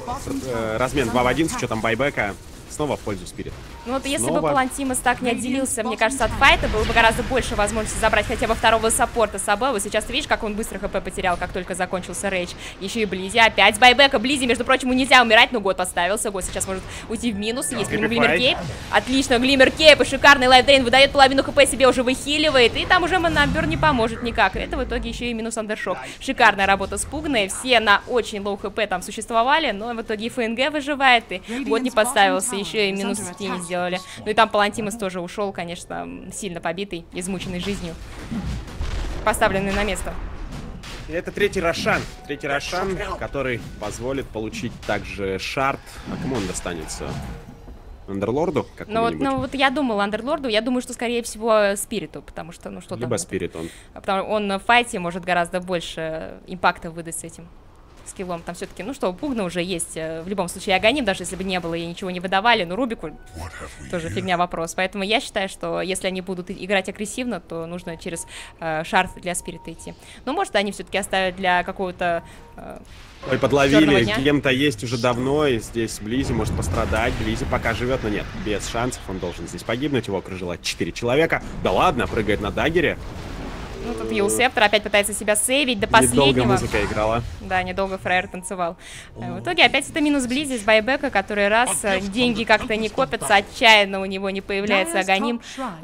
размен два в один с учетом байбека. Снова в пользу Спирит. Ну вот если Снова. бы Палантимас так не отделился, мне кажется, от файта, было бы гораздо больше возможности забрать хотя бы второго саппорта с собой. Вот сейчас ты видишь, как он быстро хп потерял, как только закончился рейдж. Еще и Близи опять с байбека. Близи, между прочим, ему нельзя умирать, но год подставился. Год сейчас может уйти в минус. Есть к нему Глиммер Кейп. Отлично, Глиммер Кейп и шикарный лайфдрейн выдает половину хп себе, уже выхиливает. И там уже Монобер не поможет никак. Это в итоге еще и минус Андершок. Шикарная работа с Пугной. Все на очень лоу хп там существовали, но в итоге и ФНГ выживает. И год не подставился. Еще и минус не сделали. Ну и там Палантимас тоже ушел, конечно, сильно побитый, измученный жизнью, поставленный на место. И это третий Рошан. Третий Рошан, который позволит получить также шард. А кому он достанется? Андерлорду? Ну вот, ну вот я думала Андерлорду, я думаю, что скорее всего Спириту, потому что, ну что там... Либо Спирит он. Потому что он в файте может гораздо больше импакта выдать с этим скиллом. Там все-таки, ну что, у Пугна уже есть в любом случае Аганим, даже если бы не было и ничего не выдавали, но Рубику тоже фигня вопрос. Поэтому я считаю, что если они будут играть агрессивно, то нужно через э, шарф для Спирита идти. Но может они все-таки оставят для какого-то... Э, Ой, подловили, кем-то есть уже давно, и здесь Близи может пострадать. Близи пока живет, но нет, без шансов, он должен здесь погибнуть, его окружила четыре человека. Да ладно, прыгает на даггере. Ну, тут Юлсептор опять пытается себя сейвить до последнего. Недолго музыка играла. Да, недолго фраер танцевал. В итоге опять это минус Близи с байбека, который раз деньги как-то не копятся, отчаянно у него не появляется Аганим.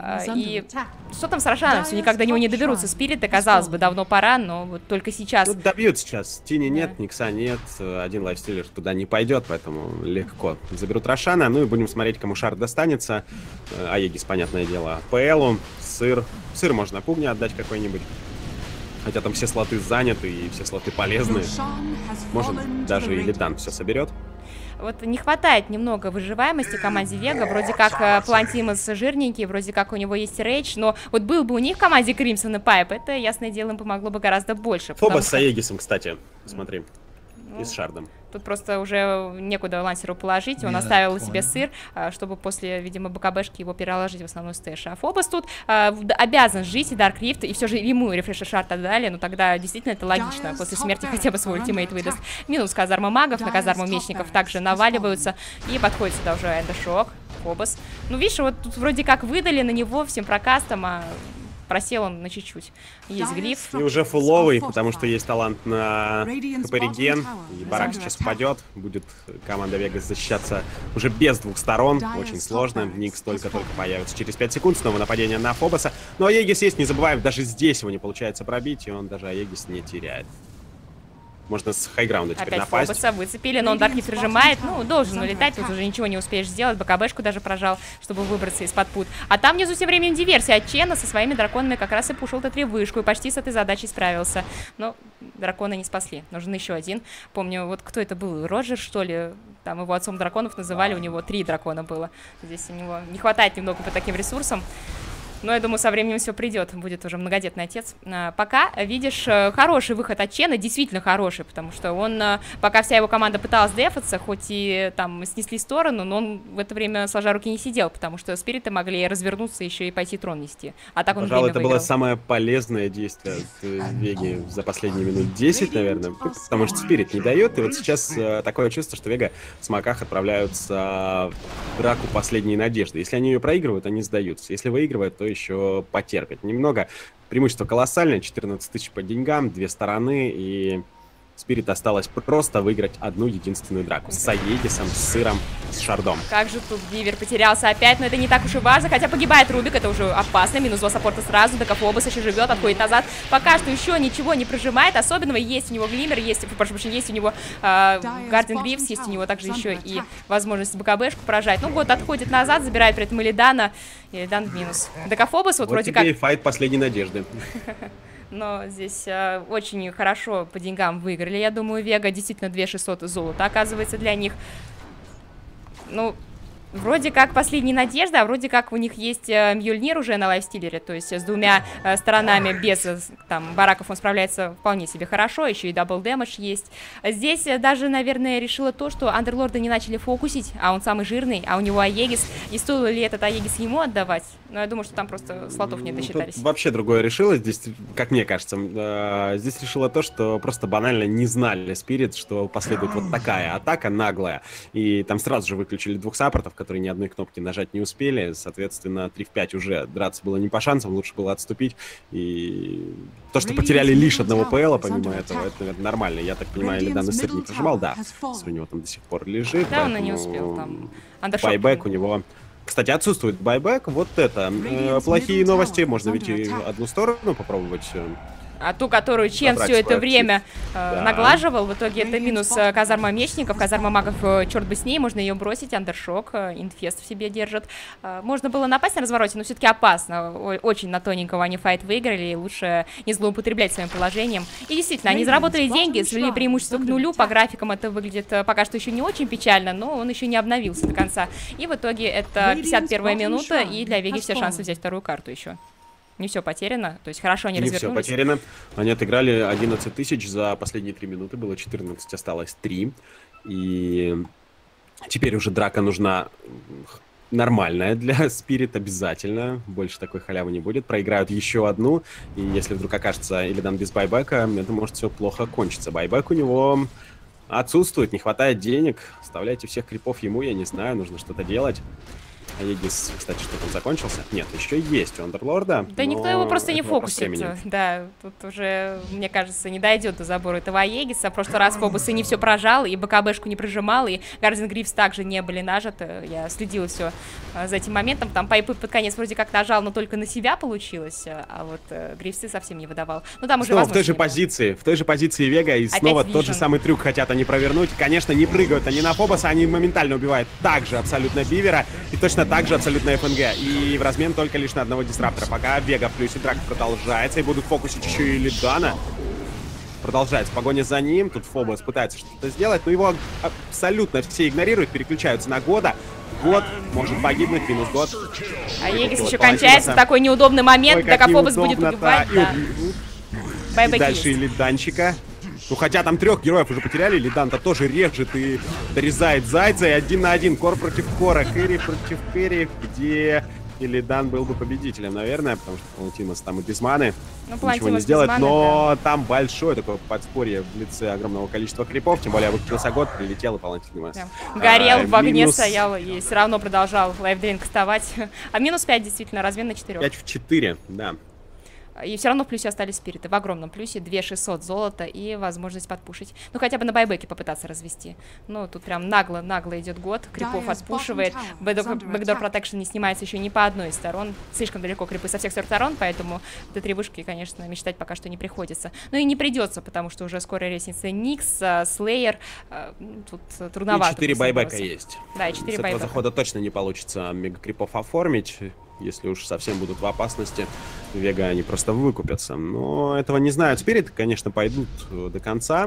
И что там с Рошаном? Все никак до него не доберутся. Спириты, казалось бы, давно пора, но вот только сейчас. Тут добьют сейчас. Тини нет, да. Никса нет, один лайфстиллер туда не пойдет, поэтому легко заберут Рошана. Ну и будем смотреть, кому шар достанется. Аегис, понятное дело, ПЛу. Сыр. Сыр можно Пугне отдать какой-нибудь. Хотя там все слоты заняты и все слоты полезные. Может, даже и Лидан все соберет. Вот не хватает немного выживаемости команде Вега. Вроде как Палантимас жирненький, вроде как у него есть рейдж. Но вот был бы у них в команде Кримсон и Пайп, это, ясное дело, им помогло бы гораздо больше. Фобос с Аегисом, кстати. Смотри. Ну, и с шардом. Тут просто уже некуда лансеру положить. Он оставил себе сыр, чтобы после, видимо, БКБшки его переложить в основной стэш. А Фобос тут а, обязан жить и Дарк Рифт, и все же ему рефрешер шард отдали. Но тогда действительно это логично. После смерти хотя бы свой ультимейт выдаст. Минус казарма магов, на казарму мечников также наваливаются. И подходит сюда уже Эндершок, Фобос. Ну, видишь, вот тут вроде как выдали на него всем прокастом, а просел он на чуть-чуть. Есть глиф. И уже фуловый, потому что есть талант на хп-реген. И барак сейчас упадет. Будет команда Вегас защищаться уже без двух сторон. Очень сложно. Никс только-только появится через пять секунд. Снова нападение на Фобоса. Но Аегис есть, не забываем, даже здесь его не получается пробить. И он даже Аегис не теряет. Можно с хайграунда теперь опять напасть. Фобоса выцепили, но он Даркнифт прижимает. Ну, должен улетать, тут уже ничего не успеешь сделать. БКБшку даже прожал, чтобы выбраться из-под пут. А там внизу тем временем диверсия от Чена со своими драконами как раз и пушил Т три вышку. И почти с этой задачей справился. Но драконы не спасли. Нужен еще один. Помню, вот кто это был? Роджер, что ли? Там его отцом драконов называли, у него три дракона было. Здесь у него не хватает немного по таким ресурсам. Но я думаю, со временем все придет, будет уже многодетный отец. А, пока видишь хороший выход от Чена, действительно хороший, потому что он, пока вся его команда пыталась дефаться, хоть и там снесли сторону, но он в это время сложа руки не сидел, потому что спириты могли развернуться еще и пойти трон нести. А так он Пожалуй, это выиграл. было самое полезное действие от Веги за последние минут десять, наверное, потому что спирит не дает, и вот сейчас такое чувство, что Вега в смоках отправляются в драку последней надежды. Если они ее проигрывают, они сдаются. Если выигрывают, то еще потерпят немного. Преимущество колоссальное, четырнадцать тысяч по деньгам, две стороны, и Спирит осталось просто выиграть одну единственную драку с Аегисом, с Сыром, с Шардом. Как же тут Дивер потерялся опять, но это не так уж и важно, хотя погибает Рубик, это уже опасно, минус два саппорта сразу, Декафобос еще живет, отходит назад, пока что еще ничего не прожимает, особенного есть у него Глиммер, есть, прошу прощения, есть у него э, Гарден Грифс, есть у него также еще и возможность БКБшку поражать, ну вот отходит назад, забирает при этом Илидана, Илидан в минус. Декафобос вот, вот вроде как... Вот файт последней надежды. Но здесь э, очень хорошо по деньгам выиграли, я думаю, Вега. Действительно, две тысячи шестьсот золота, оказывается, для них. Ну, вроде как последняя надежда, а вроде как у них есть э, Мьёльнир уже на лайфстиллере. То есть с двумя э, сторонами без э, там бараков он справляется вполне себе хорошо. Еще и дабл дэмэдж есть. Здесь э, даже, наверное, решила то, что Андерлорда не начали фокусить, а он самый жирный, а у него Аегис. И стоило ли этот Аегис ему отдавать? Но я думаю, что там просто слотов не досчитались. Тут вообще другое решило. Здесь, как мне кажется, э, здесь решило то, что просто банально не знали Спирит, что последует вот такая атака наглая. И там сразу же выключили двух саппортов, которые ни одной кнопки нажать не успели. Соответственно, три в пять уже драться было не по шансам, лучше было отступить. И то, что потеряли лишь одного ПЛа, помимо этого, это, наверное, нормально. Я так понимаю, Илидан Сыр не прожимал, да. У него там до сих пор лежит. Да, он и не успел там. Байбек у него... Кстати, отсутствует байбек. Вот это. Э, плохие новости. Можно ведь и одну сторону попробовать. А ту, которую Чен все это время э, да. наглаживал, в итоге это минус э, казарма мечников, казарма магов, э, черт бы с ней, можно ее бросить, андершок, э, инфест в себе держит. Э, можно было напасть на развороте, но все-таки опасно, О, очень на тоненького они файт выиграли, и лучше не злоупотреблять своим положением. И действительно, они заработали деньги, свели преимущество к нулю, по графикам это выглядит э, пока что еще не очень печально, но он еще не обновился до конца. И в итоге это пятьдесят первая минута, и для Веги все шансы взять вторую карту еще. Не все потеряно, то есть хорошо они не развернулись. Не все потеряно. Они отыграли одиннадцать тысяч за последние три минуты, было четырнадцать, осталось три. И теперь уже драка нужна нормальная для Спирит, обязательно. Больше такой халявы не будет. Проиграют еще одну, и если вдруг окажется Илидан без байбека, это может все плохо кончиться. Байбек у него отсутствует, не хватает денег. Оставляйте всех крипов ему, я не знаю, нужно что-то делать. Аегис, кстати, что там закончился? Нет, еще есть у Андерлорда. Да никто его просто не фокусит. Да, тут уже, мне кажется, не дойдет до забора этого Аегиса. В прошлый раз Фобос и не все прожал, и БКБшку не прожимал, и Гарден Грифс также не были нажаты. Я следила все за этим моментом. Там Пайпы под конец вроде как нажал, но только на себя получилось, а вот Грифсы совсем не выдавал. Ну там уже снова в той же позиции, в той же позиции Вега, и снова тот же самый трюк хотят они провернуть. Конечно, не прыгают они на Фобоса, они моментально убивают также абсолютно Бивера, и точно также абсолютно эф эн гэ. И в размен только лишь на одного дисраптора. Пока Вега в плюсе, драка продолжается. И будут фокусить еще и Илидана. Продолжается погоня за ним. Тут Фобос пытается что-то сделать, но его абсолютно все игнорируют, переключаются на Года. Год может погибнуть, минус Год. А Егис еще кончается в такой неудобный момент, так Фобос будет убивать. Да. И, и дальше Илиданчика. Ну, хотя там трех героев уже потеряли, Илидан-то тоже режет и дорезает Зайца, и один на один, Кор против Кора, Кэрри против Кэрри, где Илидан был бы победителем, наверное, потому что Палантимос там и без маны, ну, ничего не сделает, маны, но да. Там большое такое подспорье в лице огромного количества крипов, тем более выкатился Год, прилетел и Палантимос. Да. Горел, а, в огне минус... стоял и все равно продолжал лайфдринг вставать. А минус пять, действительно, размен на четыре. пять в четыре, да. И все равно в плюсе остались Спириты, в огромном плюсе, две тысячи шестьсот золота и возможность подпушить. Ну, хотя бы на байбеке попытаться развести. Ну, тут прям нагло-нагло идет Год, крипов отпушивает, бэкдор протекшн не снимается еще ни по одной из сторон. Слишком далеко крипы со всех сторон, поэтому до три вышки, конечно, мечтать пока что не приходится. Ну и не придется, потому что уже скоро лестница Никс, Слеер, тут трудновато. И четыре байбека есть. Да, и четыре байбека. С этого захода точно не получится мега-крипов оформить. Если уж совсем будут в опасности, Вега они просто выкупятся. Но этого не знают. Спирит, конечно, пойдут до конца.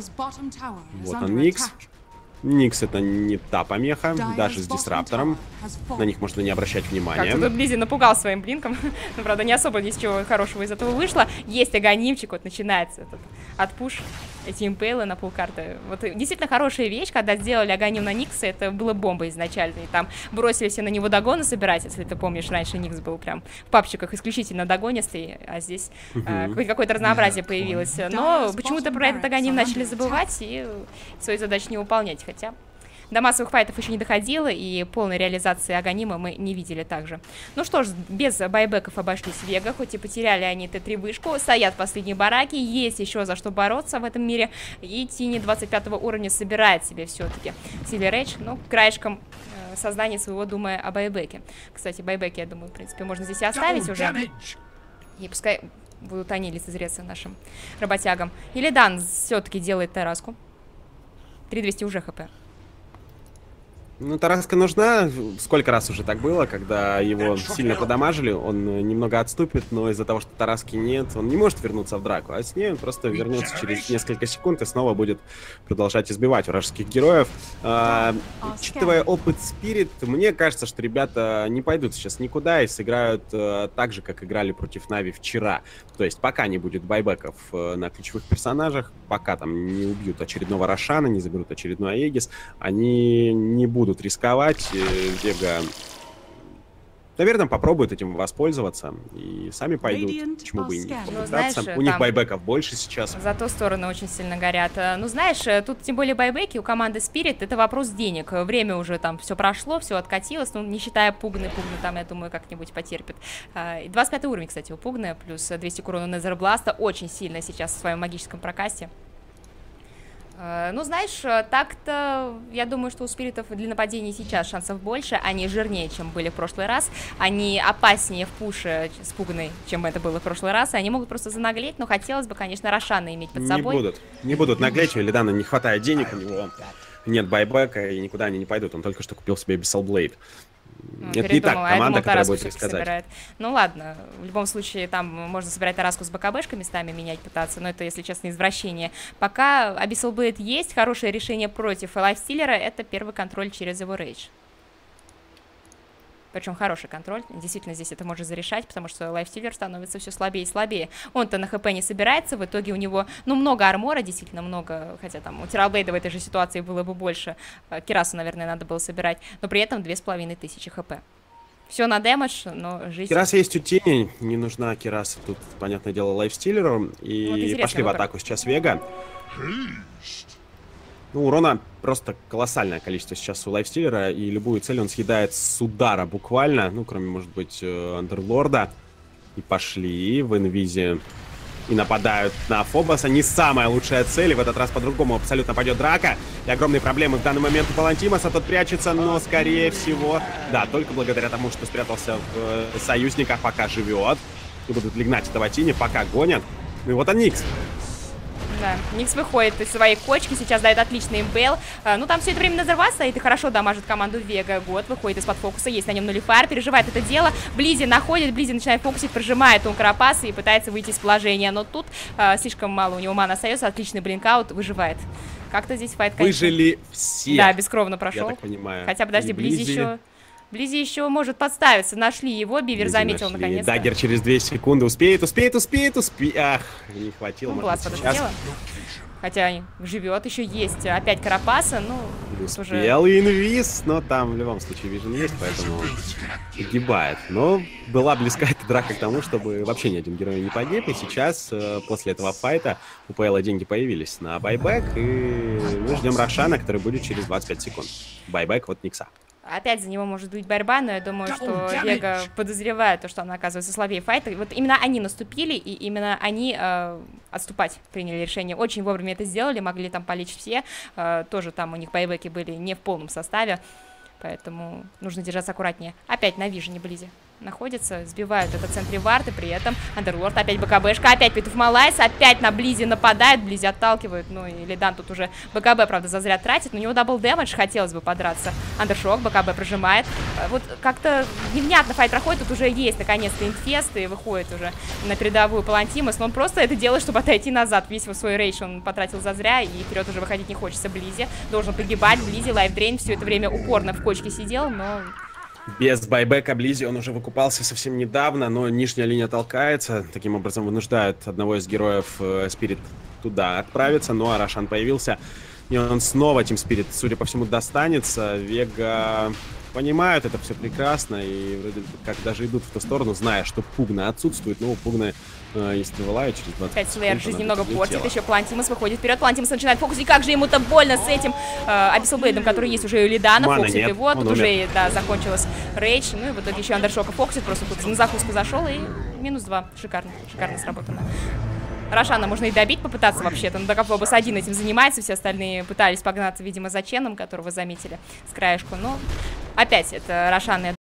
Вот он, Никс. Никс это не та помеха, даже с дисраптором. На них можно не обращать внимания. Как-то тут Близи напугал своим блинком. Но, правда, не особо ничего хорошего из этого вышло. Есть аганимчик, вот начинается этот отпуш. Эти импейлы на полкарты. Вот действительно хорошая вещь, когда сделали аганим на Никса, это было бомба изначально. И там бросили все на него догоны собирать, если ты помнишь, раньше Никс был прям в папчиках исключительно догонистый, а здесь uh-huh. э, какое-то разнообразие появилось. Но почему-то про этот аганим начали забывать и свою задачу не выполнять. Хотя до массовых файтов еще не доходило, и полной реализации Аганима мы не видели также. Ну что ж, без байбеков обошлись Вега, хоть и потеряли они Т три вышку, стоят последние бараки, есть еще за что бороться в этом мире, и Тини двадцать пятого уровня собирает себе все-таки Сильвер Эйдж, ну, краешком э, сознания своего думая о байбеке. Кстати, байбеки, я думаю, в принципе, можно здесь и оставить уже, и пускай будут они лицезреться нашим работягам. Илидан все-таки делает Тараску. три двести уже хп. Ну, Тараска нужна. Сколько раз уже так было, когда его сильно подамажили, он немного отступит, но из-за того, что Тараски нет, он не может вернуться в драку, а с ней он просто вернется через несколько секунд и снова будет продолжать избивать вражеских героев. А, учитывая опыт Спирит, мне кажется, что ребята не пойдут сейчас никуда и сыграют а, так же, как играли против Нави вчера. То есть пока не будет байбеков а, на ключевых персонажах, пока там не убьют очередного Рошана, не заберут очередной Аегис, они не будут рисковать. Вега, наверное, попробуют этим воспользоваться и сами пойдут. Почему бы и не ну, знаешь, у них байбеков больше сейчас. За ту сторону очень сильно горят. Ну, знаешь, тут тем более байбеки у команды Spirit это вопрос денег. Время уже там все прошло, все откатилось. Ну, не считая Пугны. Пугны там, я думаю, как-нибудь потерпит. двадцать пятый уровень, кстати, у Пугны. Плюс двести к урону Незербласта. Очень сильно сейчас в своем магическом прокасте. Ну, знаешь, так-то, я думаю, что у спиритов для нападений сейчас шансов больше. Они жирнее, чем были в прошлый раз. Они опаснее в пуше с Пугной, чем это было в прошлый раз. И они могут просто занаглеть, но хотелось бы, конечно, Рошана иметь под собой. Не будут, не будут наглеть, у Илидана не хватает денег, у него нет байбека, и никуда они не пойдут. Он только что купил себе Бисселблейд. Ну, это не так команда, думала, которая будет рисковать. Собирает. Ну ладно, в любом случае там можно собирать Тараску с БКБшками, местами менять пытаться, но это, если честно, извращение. Пока Abyssal Blade есть, хорошее решение против Лайфстиллера — это первый контроль через его рейдж. Причем хороший контроль, действительно здесь это может зарешать, потому что Лайфстиллер становится все слабее и слабее. Он-то на хп не собирается, в итоге у него, ну, много армора, действительно много, хотя там у Тиралблейда в этой же ситуации было бы больше. Кирасу, наверное, надо было собирать, но при этом две с половиной тысячи хп. Все на дэмэдж, но жизнь... Кираса есть у Тени, не нужна Кираса тут, понятное дело, Лайфстиллеру. И вот пошли в атаку сейчас Вега. Ну, урона просто колоссальное количество сейчас у Лайфстиллера, и любую цель он съедает с удара буквально, ну, кроме, может быть, Андерлорда. И пошли в инвизе и нападают на Фобоса. Не самая лучшая цель, и в этот раз по-другому абсолютно пойдет драка. И огромные проблемы в данный момент у Палантимоса, тот прячется, но, скорее всего, да, только благодаря тому, что спрятался в союзниках, пока живет. И будут лигнать этого Тини, пока гонят. Ну и вот он, Никс. Да, Никс выходит из своей кочки, сейчас дает отличный имбейл. А, ну, там все это время Назерват стоит и хорошо дамажит команду Вега. Год выходит из-под фокуса, есть на нем нулифайр, переживает это дело. Близи находит, Близи начинает фокусить, прожимает он Карапаса и пытается выйти из положения. Но тут а, слишком мало у него мана остается, отличный блинкаут, выживает. Как-то здесь файт, конечно... Выжили все. Да, бескровно прошел. Я так понимаю. Хотя, подожди, Близи, Близи еще... Близи еще может подставиться. Нашли его, Бивер Близи заметил наконец-то. Даггер через две секунды успеет, успеет, успеет, успеет. Ах, не хватило. Ну, глаз подоспела. Хотя живет, еще есть опять Карапаса, ну, успел уже... инвиз, но там в любом случае вижен есть, поэтому погибает. Но была близка эта драка к тому, чтобы вообще ни один герой не погиб, и сейчас, после этого файта, у ПЛа деньги появились на байбек, и мы ждем Рошана, который будет через двадцать пять секунд. Байбек вот Никса. Опять за него может быть борьба, но я думаю, что Вега подозревает то, что она оказывается слабее файта. Вот именно они наступили, и именно они э, отступать приняли решение. Очень вовремя это сделали, могли там полечь все. Э, тоже там у них байбеки были не в полном составе, поэтому нужно держаться аккуратнее. Опять на вижене Близи находится, сбивают это в центре варты, при этом Андерлорд, опять БКБшка, опять Петух Малайс, опять на Близи нападает, Близи отталкивают, ну и Лидан тут уже БКБ, правда, зазря тратит, но у него дабл дэмэдж, хотелось бы подраться. Андершок, БКБ прожимает, вот как-то невнятно файт проходит, тут уже есть наконец-то инфест и выходит уже на передовую Палантимос, но он просто это делает, чтобы отойти назад, весь свой рейдж он потратил зазря, и вперед уже выходить не хочется. Близи должен погибать, Близи, лайфдрейн все это время упорно в кочке сидел, но... Без байбека Близи он уже выкупался совсем недавно, но нижняя линия толкается. Таким образом вынуждают одного из героев Спирит туда отправиться. Ну а Рошан появился, и он снова Тим Спирит, судя по всему, достанется. Вега понимают это все прекрасно и вроде как даже идут в ту сторону, зная, что Пугна отсутствует. Ну, у Пугны э, есть Вилая через двадцать Опять Слеер секунд, жизнь она немного будет портит, летела. еще Плантимус выходит вперед, Плантимус начинает фокусить, как же ему-то больно с этим Абиссал Блейдом, который есть уже у Лидана, Маны фокусит нет, его, он тут умер. уже, да, закончилась рейдж, ну и в итоге еще Андершока фокусит, просто тут на закуску зашел и минус два, шикарно, шикарно сработано. Рошана можно и добить попытаться вообще-то, но Дакафлобус один этим занимается, все остальные пытались погнаться, видимо, за Ченом, которого заметили с краешку, но опять это Рошан и